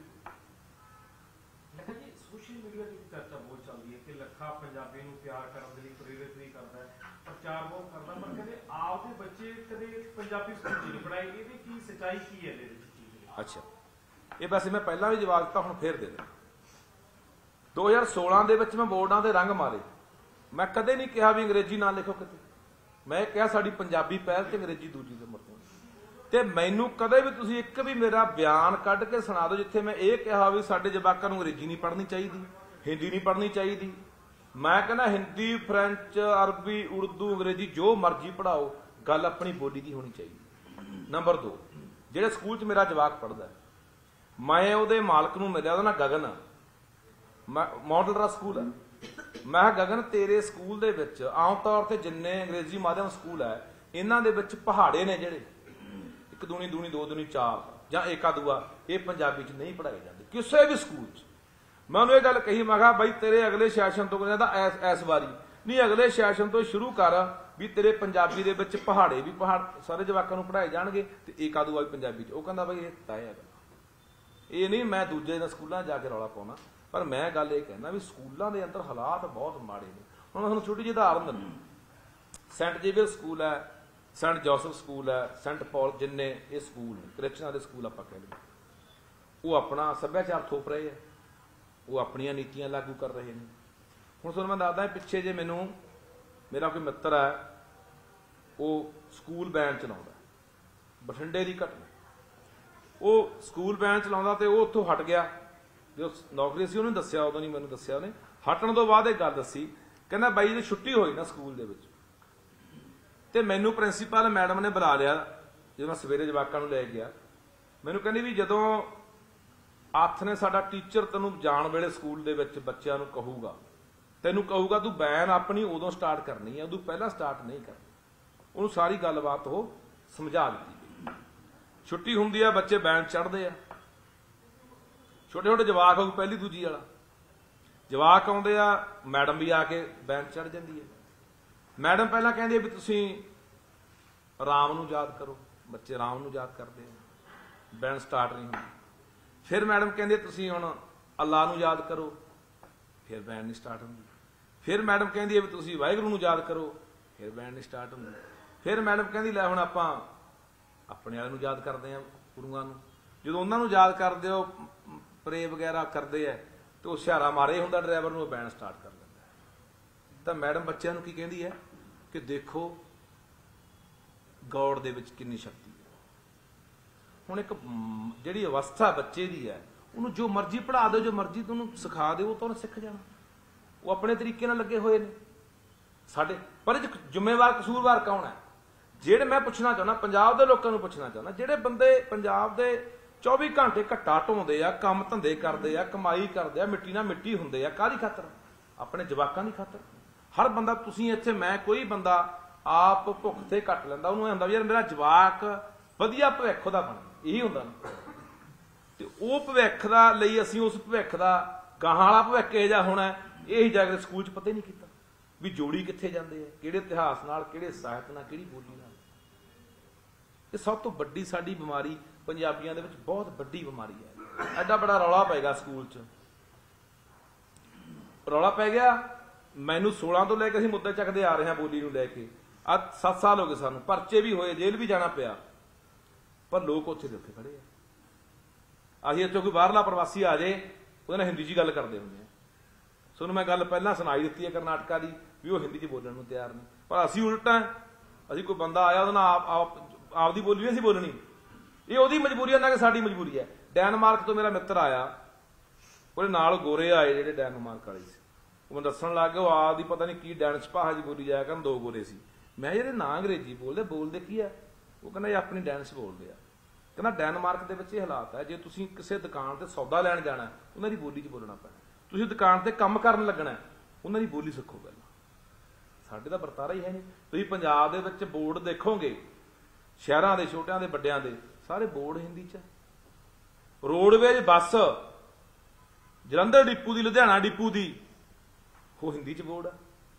ਲੱਖਾ ਜੀ, ਸੋਸ਼ਲ ਮੀਡੀਆ ਦੀ ਚਰਚਾ ਬਹੁਤ ਚੱਲਦੀ ਹੈ ਕਿ ਲੱਖਾ ਪੰਜਾਬੀ ਨੂੰ ਪਿਆਰ ਕਰਨ ਦੇ ਲਈ ਪ੍ਰੇਰਿਤ ਨਹੀਂ ਕਰਦਾ, ਪ੍ਰਚਾਰ ਬਹੁਤ ਕਰਦਾ, ਪਰ ਕਦੇ ਆਪਦੇ ਬੱਚੇ ਕਦੇ ਪੰਜਾਬੀ ਸਕੂਲ 'ਚ ਨਹੀਂ ਪੜ੍ਹਾਏ। ਇਹਦੀ ਕੀ ਸੱਚਾਈ ਕੀ ਹੈ ਇਹਦੇ ਵਿੱਚ? ਅੱਛਾ, ਇਹ ਵੈਸੇ ਮੈਂ ਪਹਿਲਾਂ ਵੀ ਜਵਾਬ ਦਿੱਤਾ, ਹੁਣ ਫੇਰ ਦੇ ਦਿਆਂ। ਦੋ ਹਜ਼ਾਰ ਸੋਲਾਂ ਦੇ ਵਿੱਚ ਮੈਂ ਬੋਰਡਾਂ ਦੇ ਰੰਗ ਮਾਰੇ। ਮੈਂ ਕਦੇ ਨਹੀਂ ਕਿਹਾ ਵੀ ਅੰਗਰੇਜ਼ੀ ਨਾ ਲਿਖੋ ਕਿਤੇ। ਮੈਂ ਕਿਹਾ ਸਾਡੀ ਪੰਜਾਬੀ ਪਹਿਲ ਤੇ ਅੰਗਰੇਜ਼ੀ ਦੂਜੀ ਨੰਬਰ ਤੇ। ਤੇ ਮੈਨੂੰ ਕਦੇ ਵੀ ਤੁਸੀਂ ਇੱਕ ਵੀ ਮੇਰਾ ਬਿਆਨ ਕੱਢ ਕੇ ਸੁਣਾ ਦਿਓ ਜਿੱਥੇ ਮੈਂ ਇਹ ਕਿਹਾ ਵੀ ਸਾਡੇ ਜਵਾਕਾਂ ਨੂੰ ਅੰਗਰੇਜ਼ੀ ਨਹੀਂ ਪੜ੍ਹਨੀ ਚਾਹੀਦੀ, ਹਿੰਦੀ ਨਹੀਂ ਪੜ੍ਹਨੀ ਚਾਹੀਦੀ। ਮੈਂ ਕਹਿੰਦਾ ਹਿੰਦੀ, ਫਰੈਂਚ, ਅਰਬੀ, ਉਰਦੂ, ਅੰਗਰੇਜ਼ੀ ਜੋ ਮਰਜ਼ੀ ਪੜ੍ਹਾਓ, ਗੱਲ ਆਪਣੀ ਬੋਲੀ ਦੀ ਹੋਣੀ ਚਾਹੀਦੀ। ਨੰਬਰ ਦੋ, ਜਿਹੜੇ ਸਕੂਲ 'ਚ ਮੇਰਾ ਜਵਾਕ ਪੜ੍ਹਦਾ, ਮੈਂ ਉਹਦੇ ਮਾਲਕ ਨੂੰ ਮਿਲਿਆ, ਉਹਦਾ ਨਾਂ ਗਗਨ ਆ, ਮੈਂ ਮਾਡਲ ਰਾ ਸਕੂਲ ਹੈ। ਮੈਂ ਕਿਹਾ ਗਗਨ, ਤੇਰੇ ਸਕੂਲ ਦੇ ਵਿੱਚ ਆਮ ਤੌਰ ਤੇ ਜਿੰਨੇ ਅੰਗਰੇਜ਼ੀ ਮਾਧਿਅਮ ਸਕੂਲ ਹੈ, ਇਹਨਾਂ ਦੇ ਵਿੱਚ ਪਹਾੜੇ ਨੇ ਜਿਹੜੇ ਇੱਕ ਦੂਣੀ ਦੂਣੀ ਦੋ ਦੂਣੀ ਚਾਰ ਜਾਂ ਏਕਾ ਦੂਆ, ਇਹ ਪੰਜਾਬੀ 'ਚ ਨਹੀਂ ਪੜ੍ਹਾਏ ਜਾਂਦੇ ਕਿਸੇ ਵੀ ਸਕੂਲ 'ਚ। ਮੈਂ ਉਹਨੂੰ ਇਹ ਗੱਲ ਕਹੀ, ਮੈਂ ਕਿਹਾ ਬਾਈ ਤੇਰੇ ਅਗਲੇ ਸੈਸ਼ਨ ਤੋਂ ਕਹਿੰਦਾ ਐਸ ਐਸ ਵਾਰੀ ਨਹੀਂ, ਅਗਲੇ ਸੈਸ਼ਨ ਤੋਂ ਸ਼ੁਰੂ ਕਰ ਵੀ ਤੇਰੇ ਪੰਜਾਬੀ ਦੇ ਵਿੱਚ ਪਹਾੜੇ ਵੀ ਪਹਾੜ ਸਾਰੇ ਜਵਾਕਾਂ ਨੂੰ ਪੜ੍ਹਾਏ ਜਾਣਗੇ ਤੇ ਏਕਾ ਦੂਆ ਵੀ ਪੰਜਾਬੀ 'ਚ। ਉਹ ਕਹਿੰਦਾ ਬਾਈ ਇਹ ਤੈਅ ਹੈਗਾ, ਇਹ ਨਹੀਂ ਮੈਂ ਦੂਜੇ ਦੇ ਸਕੂਲਾਂ ਜਾ ਕੇ ਰੌਲਾ ਪਾਉਣਾ, ਪਰ ਮੈਂ ਗੱਲ ਇਹ ਕਹਿੰਦਾ ਵੀ ਸਕੂਲਾਂ ਦੇ ਅੰਦਰ ਹਾਲਾਤ ਬਹੁਤ ਮਾੜੇ ਨੇ। ਹੁਣ ਤੁਹਾਨੂੰ ਛੋਟੀ ਜਿਹੀ ਉਦਾਹਰਨ ਦਿੰਦਾ, ਸੈਂਟ ਜੇਵੀਅਰ ਸਕੂਲ ਹੈ, ਸੈਂਟ ਜੋਸਫ ਸਕੂਲ ਹੈ, ਸੈਂਟ ਪੌਲ, ਜਿੰਨੇ ਇਹ ਸਕੂਲ ਨੇ ਕ੍ਰਿਸਚਨਾਂ ਦੇ ਸਕੂਲ ਆਪਾਂ ਕਹਿ ਲਈਏ, ਉਹ ਆਪਣਾ ਸੱਭਿਆਚਾਰ ਥੋਪ ਰਹੇ ਆ, ਉਹ ਆਪਣੀਆਂ ਨੀਤੀਆਂ ਲਾਗੂ ਕਰ ਰਹੇ ਨੇ। ਹੁਣ ਤੁਹਾਨੂੰ ਮੈਂ ਦੱਸਦਾ, ਪਿੱਛੇ ਜੇ ਮੈਨੂੰ ਮੇਰਾ ਕੋਈ ਮਿੱਤਰ ਹੈ, ਉਹ ਸਕੂਲ ਵੈਨ ਚਲਾਉਂਦਾ, ਬਠਿੰਡੇ ਦੀ ਘਟਨਾ, ਉਹ ਸਕੂਲ ਵੈਨ ਚਲਾਉਂਦਾ ਤੇ ਉਹ ਉੱਥੋਂ ਹਟ ਗਿਆ। ਜੋ ਨੌਕਰੀ ਸੀ ਉਹਨੇ ਦੱਸਿਆ, ਉਦੋਂ ਨਹੀਂ ਮੈਨੂੰ ਦੱਸਿਆ ਉਹਨੇ। ਹਟਣ ਤੋਂ ਬਾਅਦ ਇਹ ਗੱਲ ਦੱਸੀ, ਕਹਿੰਦਾ ਬਾਈ ਜੀ ਛੁੱਟੀ ਹੋਈ ਨਾ ਸਕੂਲ ਦੇ ਵਿੱਚ, ਤੇ ਮੈਨੂੰ ਪ੍ਰਿੰਸੀਪਲ ਮੈਡਮ ਨੇ ਬੁਲਾ ਲਿਆ ਜਦੋਂ ਮੈਂ ਸਵੇਰੇ ਜਵਾਕਾਂ ਨੂੰ ਲੈ ਗਿਆ। ਮੈਨੂੰ ਕਹਿੰਦੀ ਵੀ ਜਦੋਂ ਹੱਥ ਨੇ ਸਾਡਾ ਟੀਚਰ ਤੈਨੂੰ ਜਾਣ ਵੇਲੇ ਸਕੂਲ ਦੇ ਵਿੱਚ ਬੱਚਿਆਂ ਨੂੰ ਕਹੂਗਾ, ਤੈਨੂੰ ਕਹੂਗਾ ਤੂੰ ਵੈਨ ਆਪਣੀ ਉਦੋਂ ਸਟਾਰਟ ਕਰਨੀ ਹੈ, ਉਦੋਂ ਪਹਿਲਾਂ ਸਟਾਰਟ ਨਹੀਂ ਕਰਨੀ। ਉਹਨੂੰ ਸਾਰੀ ਗੱਲਬਾਤ ਉਹ ਸਮਝਾ ਦਿੱਤੀ ਗਈ। ਛੁੱਟੀ ਹੁੰਦੀ ਆ, ਬੱਚੇ ਵੈਨ ਚੜ੍ਹਦੇ ਆ, ਛੋਟੇ ਛੋਟੇ ਜਵਾਕ ਹੋਊ ਪਹਿਲੀ ਦੂਜੀ ਵਾਲਾ, ਜਵਾਕ ਆਉਂਦੇ ਆ, ਮੈਡਮ ਵੀ ਆ ਕੇ ਵੈਨ ਚੜ੍ਹ ਜਾਂਦੀ ਹੈ। ਮੈਡਮ ਪਹਿਲਾਂ ਕਹਿੰਦੀ ਵੀ ਤੁਸੀਂ ਰਾਮ ਨੂੰ ਯਾਦ ਕਰੋ, ਬੱਚੇ ਰਾਮ ਨੂੰ ਯਾਦ ਕਰਦੇ ਆ, ਵੈਨ ਸਟਾਰਟ ਨਹੀਂ ਹੁੰਦੀ। ਫਿਰ ਮੈਡਮ ਕਹਿੰਦੇ ਤੁਸੀਂ ਹੁਣ ਅੱਲਾ ਨੂੰ ਯਾਦ ਕਰੋ, ਫਿਰ ਵੈਨ ਨਹੀਂ ਸਟਾਰਟ ਹੁੰਦੀ। ਫਿਰ ਮੈਡਮ ਕਹਿੰਦੀ ਹੈ ਵੀ ਤੁਸੀਂ ਵਾਹਿਗੁਰੂ ਨੂੰ ਯਾਦ ਕਰੋ, ਫਿਰ ਵੈਨ ਨਹੀਂ ਸਟਾਰਟ ਹੁੰਦੀ। ਫਿਰ ਮੈਡਮ ਕਹਿੰਦੀ ਲੈ ਹੁਣ ਆਪਾਂ ਆਪਣੇ ਵਾਲੇ ਨੂੰ ਯਾਦ ਕਰਦੇ ਆ, ਗੁਰੂਆਂ ਨੂੰ। ਜਦੋਂ ਉਹਨਾਂ ਨੂੰ ਯਾਦ ਕਰਦੇ ਹੋ, ਪ੍ਰੇ ਵਗੈਰਾ ਕਰਦੇ ਆ, ਤੇ ਉਹ ਹੁਸ਼ਿਆਰਾ ਮਾਰੇ ਹੁੰਦਾ ਡਰਾਈਵਰ ਨੂੰ, ਵੈਨ ਸਟਾਰਟ ਕਰ ਲੈਂਦਾ। ਤਾਂ ਮੈਡਮ ਬੱਚਿਆਂ ਨੂੰ ਕੀ ਕਹਿੰਦੀ ਹੈ ਕਿ ਦੇਖੋ ਗੌਡ ਦੇ ਵਿੱਚ ਕਿੰਨੀ ਸ਼ਕਤੀ ਹੈ। ਹੁਣ ਇੱਕ ਜਿਹੜੀ ਅਵਸਥਾ ਬੱਚੇ ਦੀ ਹੈ, ਉਹਨੂੰ ਜੋ ਮਰਜ਼ੀ ਪੜ੍ਹਾ ਦਿਓ, ਜੋ ਮਰਜ਼ੀ ਤੁਹਾਨੂੰ ਸਿਖਾ ਦਿਓ, ਉਹ ਤਾਂ ਉਹਨੇ ਸਿੱਖ ਜਾਣਾ। ਉਹ ਆਪਣੇ ਤਰੀਕੇ ਨਾਲ ਲੱਗੇ ਹੋਏ ਨੇ ਸਾਡੇ। ਪਰ ਇਹ ਜ਼ਿੰਮੇਵਾਰ ਕਸੂਰਵਾਰ ਕੌਣ ਹੈ? ਜਿਹੜੇ ਮੈਂ ਪੁੱਛਣਾ ਚਾਹੁੰਦਾ, ਪੰਜਾਬ ਦੇ ਲੋਕਾਂ ਨੂੰ ਪੁੱਛਣਾ ਚਾਹੁੰਦਾ, ਜਿਹੜੇ ਬੰਦੇ ਪੰਜਾਬ ਦੇ ਚੌਵੀ ਘੰਟੇ ਘੱਟਾ ਢੋਂਦੇ ਆ, ਕੰਮ ਧੰਦੇ ਕਰਦੇ ਆ, ਕਮਾਈ ਕਰਦੇ ਆ, ਮਿੱਟੀ ਨਾਲ ਮਿੱਟੀ ਹੁੰਦੇ ਆ, ਕਾਹਦੀ ਖਾਤਰ? ਆਪਣੇ ਜਵਾਕਾਂ ਦੀ ਖਾਤਰ। ਹਰ ਬੰਦਾ, ਤੁਸੀਂ ਇੱਥੇ ਮੈਂ ਕੋਈ ਬੰਦਾ ਆਪ ਭੁੱਖ ਤੇ ਕੱਟ ਲੈਂਦਾ, ਉਹਨੂੰ ਇਹ ਹੁੰਦਾ ਵੀ ਯਾਰ ਮੇਰਾ ਜਵਾਕ ਵਧੀਆ ਭਵਿੱਖ ਉਹਦਾ ਬਣੇ, ਇਹੀ ਹੁੰਦਾ ਨਾ। ਤੇ ਉਹ ਭਵਿੱਖ ਦਾ ਲਈ ਅਸੀਂ ਉਸ ਭਵਿੱਖ ਦਾ ਗਾਹਾਂ ਵਾਲਾ ਭਵਿੱਖ ਇਹ ਜਿਹਾ ਹੋਣਾ, ਇਹੀ ਜਾ ਕੇ ਸਕੂਲ 'ਚ ਪਤਾ ਹੀ ਨਹੀਂ ਕੀਤਾ ਵੀ ਜੋੜੀ ਕਿੱਥੇ ਜਾਂਦੇ ਆ, ਕਿਹੜੇ ਇਤਿਹਾਸ ਨਾਲ, ਕਿਹੜੇ ਸਾਹਿਤ ਨਾਲ, ਕਿਹੜੀ ਬੋਲੀ ਨਾਲ। ਇਹ ਸਭ ਤੋਂ ਵੱਡੀ ਸਾਡੀ ਬਿਮਾਰੀ ਪੰਜਾਬੀਆਂ ਦੇ ਵਿੱਚ, ਬਹੁਤ ਵੱਡੀ ਬਿਮਾਰੀ ਹੈ। ਐਡਾ ਬੜਾ ਰੌਲਾ ਪਏਗਾ ਸਕੂਲ 'ਚ, ਰੌਲਾ ਪੈ ਗਿਆ। ਮੈਨੂੰ ਸੋਲਾਂ ਤੋਂ ਲੈ ਕੇ ਅਸੀਂ ਮੁੱਦੇ ਚੱਕਦੇ ਆ ਰਹੇ ਹਾਂ ਬੋਲੀ ਨੂੰ ਲੈ ਕੇ, ਅੱਜ ਸੱਤ ਸਾਲ ਹੋ ਗਏ ਸਾਨੂੰ, ਪਰਚੇ ਵੀ ਹੋਏ, ਜੇਲ੍ਹ ਵੀ ਜਾਣਾ ਪਿਆ, ਪਰ ਲੋਕ ਉੱਥੇ ਦੇ ਉੱਥੇ ਖੜੇ ਆ। ਅਸੀਂ ਇੱਥੋਂ ਕੋਈ ਬਾਹਰਲਾ ਪ੍ਰਵਾਸੀ ਆ ਜੇ, ਉਹਦੇ ਨਾਲ ਹਿੰਦੀ 'ਚ ਗੱਲ ਕਰਦੇ ਹੁੰਦੇ ਆ। ਤੁਹਾਨੂੰ ਮੈਂ ਗੱਲ ਪਹਿਲਾਂ ਸੁਣਾਈ ਦਿੱਤੀ ਹੈ ਕਰਨਾਟਕਾ ਦੀ, ਵੀ ਉਹ ਹਿੰਦੀ 'ਚ ਬੋਲਣ ਨੂੰ ਤਿਆਰ ਨਹੀਂ, ਪਰ ਅਸੀਂ ਉਲਟਾ, ਅਸੀਂ ਕੋਈ ਬੰਦਾ ਆਇਆ ਉਹਦੇ ਨਾਲ ਆਪ ਆਪਦੀ ਬੋਲੀ ਨਹੀਂ ਅਸੀਂ ਬੋਲਣੀ। ਇਹ ਉਹਦੀ ਮਜਬੂਰੀ ਹੈ ਨਾ ਕਿ ਸਾਡੀ ਮਜਬੂਰੀ ਹੈ। ਡੈਨਮਾਰਕ ਤੋਂ ਮੇਰਾ ਮਿੱਤਰ ਆਇਆ, ਉਹਦੇ ਨਾਲ ਗੋਰੇ ਆਏ ਜਿਹੜੇ ਡੈਨਮਾਰਕ ਵਾਲੇ ਸੀ, ਉਹ ਮੈਨੂੰ ਦੱਸਣ ਲੱਗ ਗਏ ਉਹ ਆਪਦੀ ਪਤਾ ਨਹੀਂ ਕੀ ਡੈਨਿਸ਼ ਭਾਸ਼ਾ 'ਚ ਬੋਲੀ ਜਾਇਆ ਕਰਨ, ਦੋ ਗੋਰੇ ਸੀ। ਮੈਂ ਜਿਹੜੇ ਨਾ ਅੰਗਰੇਜ਼ੀ ਬੋਲਦੇ, ਬੋਲਦੇ ਕੀ ਆ? ਉਹ ਕਹਿੰਦਾ ਇਹ ਆਪਣੀ ਡੈਨਿਸ਼ ਬੋਲਦੇ ਆ। ਕਹਿੰਦਾ ਡੈਨਮਾਰਕ ਦੇ ਵਿੱਚ ਇਹ ਹਾਲਾਤ ਹੈ, ਜੇ ਤੁਸੀਂ ਕਿਸੇ ਦੁਕਾਨ ਤੇ ਸੌਦਾ ਲੈਣ ਜਾਣਾ, ਉਹਨਾਂ ਦੀ ਬੋਲੀ 'ਚ ਬੋਲਣਾ ਪੈਣਾ। ਤੁਸੀਂ ਦੁਕਾਨ ਤੇ ਕੰਮ ਕਰਨ ਲੱਗਣਾ, ਉਹਨਾਂ ਦੀ ਬੋਲੀ ਸਿੱਖੋ ਪਹਿਲਾਂ। ਸਾਡੇ ਦਾ ਵਰਤਾਰਾ ਹੀ ਹੈ ਨਹੀਂ। ਤੁਸੀਂ ਪੰਜਾਬ ਦੇ ਵਿੱਚ ਬੋਰਡ ਦੇਖੋਗੇ, ਸ਼ਹਿਰਾਂ ਦੇ ਛੋਟਿਆਂ ਦੇ ਵੱਡਿਆਂ ਦੇ ਸਾਰੇ ਬੋਰਡ ਹਿੰਦੀ 'ਚ। ਰੋਡਵੇਜ ਬੱਸ ਜਲੰਧਰ ਡਿਪੂ ਦੀ, ਲੁਧਿਆਣਾ ਡਿਪੂ ਦੀ, ਉਹ ਹਿੰਦੀ 'ਚ ਬੋਰਡ ਆ।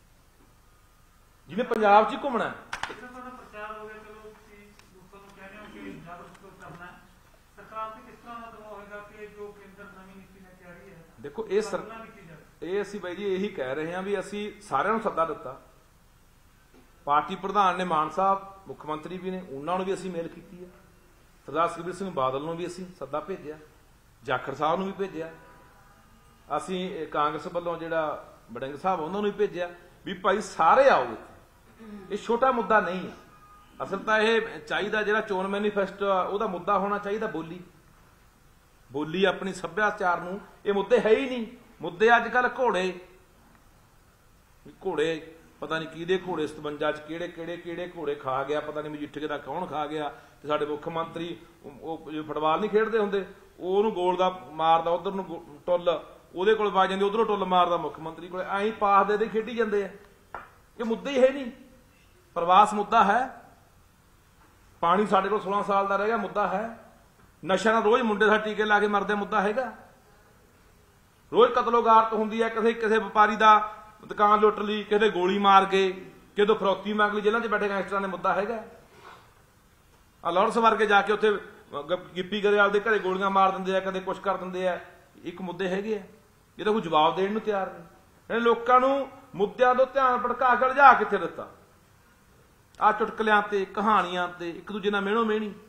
ਜਿਹਨੇ ਪੰਜਾਬ 'ਚ ਹੀ ਘੁੰਮਣਾ ਤੁਹਾਡਾ ਪ੍ਰਚਾਰ ਹੋ ਗਿਆ, ਚਲੋ ਤੁਸੀਂ ਲੋਕਾਂ ਨੂੰ ਕਹਿ ਰਹੇ ਹੋ ਕਿ ਜਾਗਰੂਕ ਕਰਨਾ ਹੈ, ਸਰਕਾਰ ਤੇ ਕਿਸ ਤਰ੍ਹਾਂ ਦਾ ਦਬਾਅ ਹੋਏਗਾ ਕਿ ਜੋ ਕੇਂਦਰ ਨਵੀਂ ਨੀਤੀ ਲੈ ਕੇ ਆ ਰਹੀ ਹੈ? ਦੇਖੋ ਇਹ ਸਰ ਇਹ ਅਸੀਂ ਬਾਈ ਜੀ ਇਹੀ ਕਹਿ ਰਹੇ ਹਾਂ ਵੀ ਅਸੀਂ ਸਾਰਿਆਂ ਨੂੰ ਸੱਦਾ ਦਿੱਤਾ। ਪਾਰਟੀ ਪ੍ਰਧਾਨ ਨੇ ਮਾਨ ਸਾਹਿਬ, ਮੁੱਖ ਮੰਤਰੀ ਵੀ ਨੇ, ਉਹਨਾਂ ਨੂੰ ਵੀ ਅਸੀਂ ਮੇਲ ਕੀਤੀ ਹੈ। ਸਰਦਾਰ ਸੁਖਬੀਰ ਸਿੰਘ ਬਾਦਲ ਨੂੰ ਵੀ ਅਸੀਂ ਸੱਦਾ ਭੇਜਿਆ, ਜਾਖੜ ਸਾਹਿਬ ਨੂੰ ਵੀ ਭੇਜਿਆ, ਅਸੀਂ ਕਾਂਗਰਸ ਵੱਲੋਂ ਜਿਹੜਾ ਵੜਿੰਗ ਸਾਹਿਬ ਉਹਨਾਂ ਨੂੰ ਵੀ ਭੇਜਿਆ ਵੀ ਭਾਈ ਸਾਰੇ ਆਓ। ਇਹ ਛੋਟਾ ਮੁੱਦਾ ਨਹੀਂ ਹੈ। ਅਸਲ ਤਾਂ ਇਹ ਚਾਹੀਦਾ ਜਿਹੜਾ ਚੋਣ ਮੈਨੀਫੈਸਟੋ ਆ ਉਹਦਾ ਮੁੱਦਾ ਹੋਣਾ ਚਾਹੀਦਾ ਬੋਲੀ। ਬੋਲੀ ਆਪਣੀ ਸੱਭਿਆਚਾਰ ਨੂੰ, ਇਹ ਮੁੱਦੇ ਹੈ ਹੀ ਨਹੀਂ। ਮੁੱਦੇ ਅੱਜ ਕੱਲ ਘੋੜੇ ਘੋੜੇ ਪਤਾ ਨਹੀਂ ਕਿਹਦੇ ਘੋੜੇ ਸਤਵੰਜਾ ਚ ਕਿਹੜੇ ਕਿਹੜੇ ਕਿਹੜੇ ਘੋੜੇ ਖਾ ਗਿਆ, ਪਤਾ ਨਹੀਂ ਮਜੀਠੇ ਦਾ ਕੌਣ ਖਾ ਗਿਆ। ਤੇ ਸਾਡੇ ਮੁੱਖ ਮੰਤਰੀ ਉਹ ਫੁੱਟਬਾਲ ਨਹੀਂ ਖੇਡਦੇ ਹੁੰਦੇ, ਉਹਨੂੰ ਗੋਲ ਦਾ ਮਾਰਦਾ, ਉਧਰ ਨੂੰ ਟੁੱਲ ਉਹਦੇ ਕੋਲ ਵੱਜ ਜਾਂਦੀ, ਉਧਰੋਂ ਟੁੱਲ ਮਾਰਦਾ ਮੁੱਖ ਮੰਤਰੀ ਕੋਲ, ਐਂ ਪਾਸ ਦੇ ਦੇ ਖੇਡੀ ਜਾਂਦੇ ਆ। ਇਹ ਮੁੱਦੇ ਹੀ ਹੈ ਨਹੀਂ। ਪ੍ਰਵਾਸ ਮੁੱਦਾ ਹੈ, ਪਾਣੀ ਸਾਡੇ ਕੋਲ ਸੋਲਾਂ ਸਾਲ ਦਾ ਰਹਿ ਗਿਆ ਮੁੱਦਾ ਹੈ, ਨਸ਼ਿਆਂ ਨਾਲ ਰੋਜ਼ ਮੁੰਡੇ ਸਾਡੇ ਟੀਕੇ ਲਾ ਕੇ ਮਰਦੇ ਮੁੱਦਾ ਹੈਗਾ, ਰੋਜ਼ ਕਤਲੋਗਾਰਤ ਹੁੰਦੀ ਹੈ, ਕਿਸੇ ਕਿਸੇ ਵਪਾਰੀ ਦਾ ਦੁਕਾਨ ਲੁੱਟ ਲਈ, ਕਿਸੇ ਦੇ ਗੋਲੀ ਮਾਰ ਕੇ, ਕਿਸੇ ਤੋਂ ਫਰੌਤੀ ਮੰਗ ਲਈ, ਜੇਲ੍ਹਾਂ 'ਚ ਬੈਠੇ ਗੈਂਗਸਟਰਾਂ ਦੇ ਮੁੱਦਾ ਹੈਗਾ। ਆ ਲਾਰੈਂਸ ਵਰਗੇ ਜਾ ਕੇ ਉੱਥੇ ਗਿੱਪੀ ਗਰੇਵਾਲ ਦੇ ਘਰੇ ਗੋਲੀਆਂ ਮਾਰ ਦਿੰਦੇ ਆ, ਕਦੇ ਕੁਛ ਕਰ ਦਿੰਦੇ ਆ। ਇੱਕ ਮੁੱਦੇ ਹੈਗੇ ਆ, ਇਹਦਾ ਕੋਈ ਜਵਾਬ ਦੇਣ ਨੂੰ ਤਿਆਰ ਨਹੀਂ। ਲੋਕਾਂ ਨੂੰ ਮੁੱਦਿਆਂ ਤੋਂ ਧਿਆਨ ਭਟਕਾ ਕੇ ਲਿਜਾ ਕਿੱਥੇ ਦਿੱਤਾ? ਆ ਚੁਟਕਲਿਆਂ ਤੇ, ਕਹਾਣੀਆਂ ਤੇ, ਇੱਕ ਦੂਜੇ ਨਾਲ ਮਿਹਣੋ ਮਿਹਣੀ।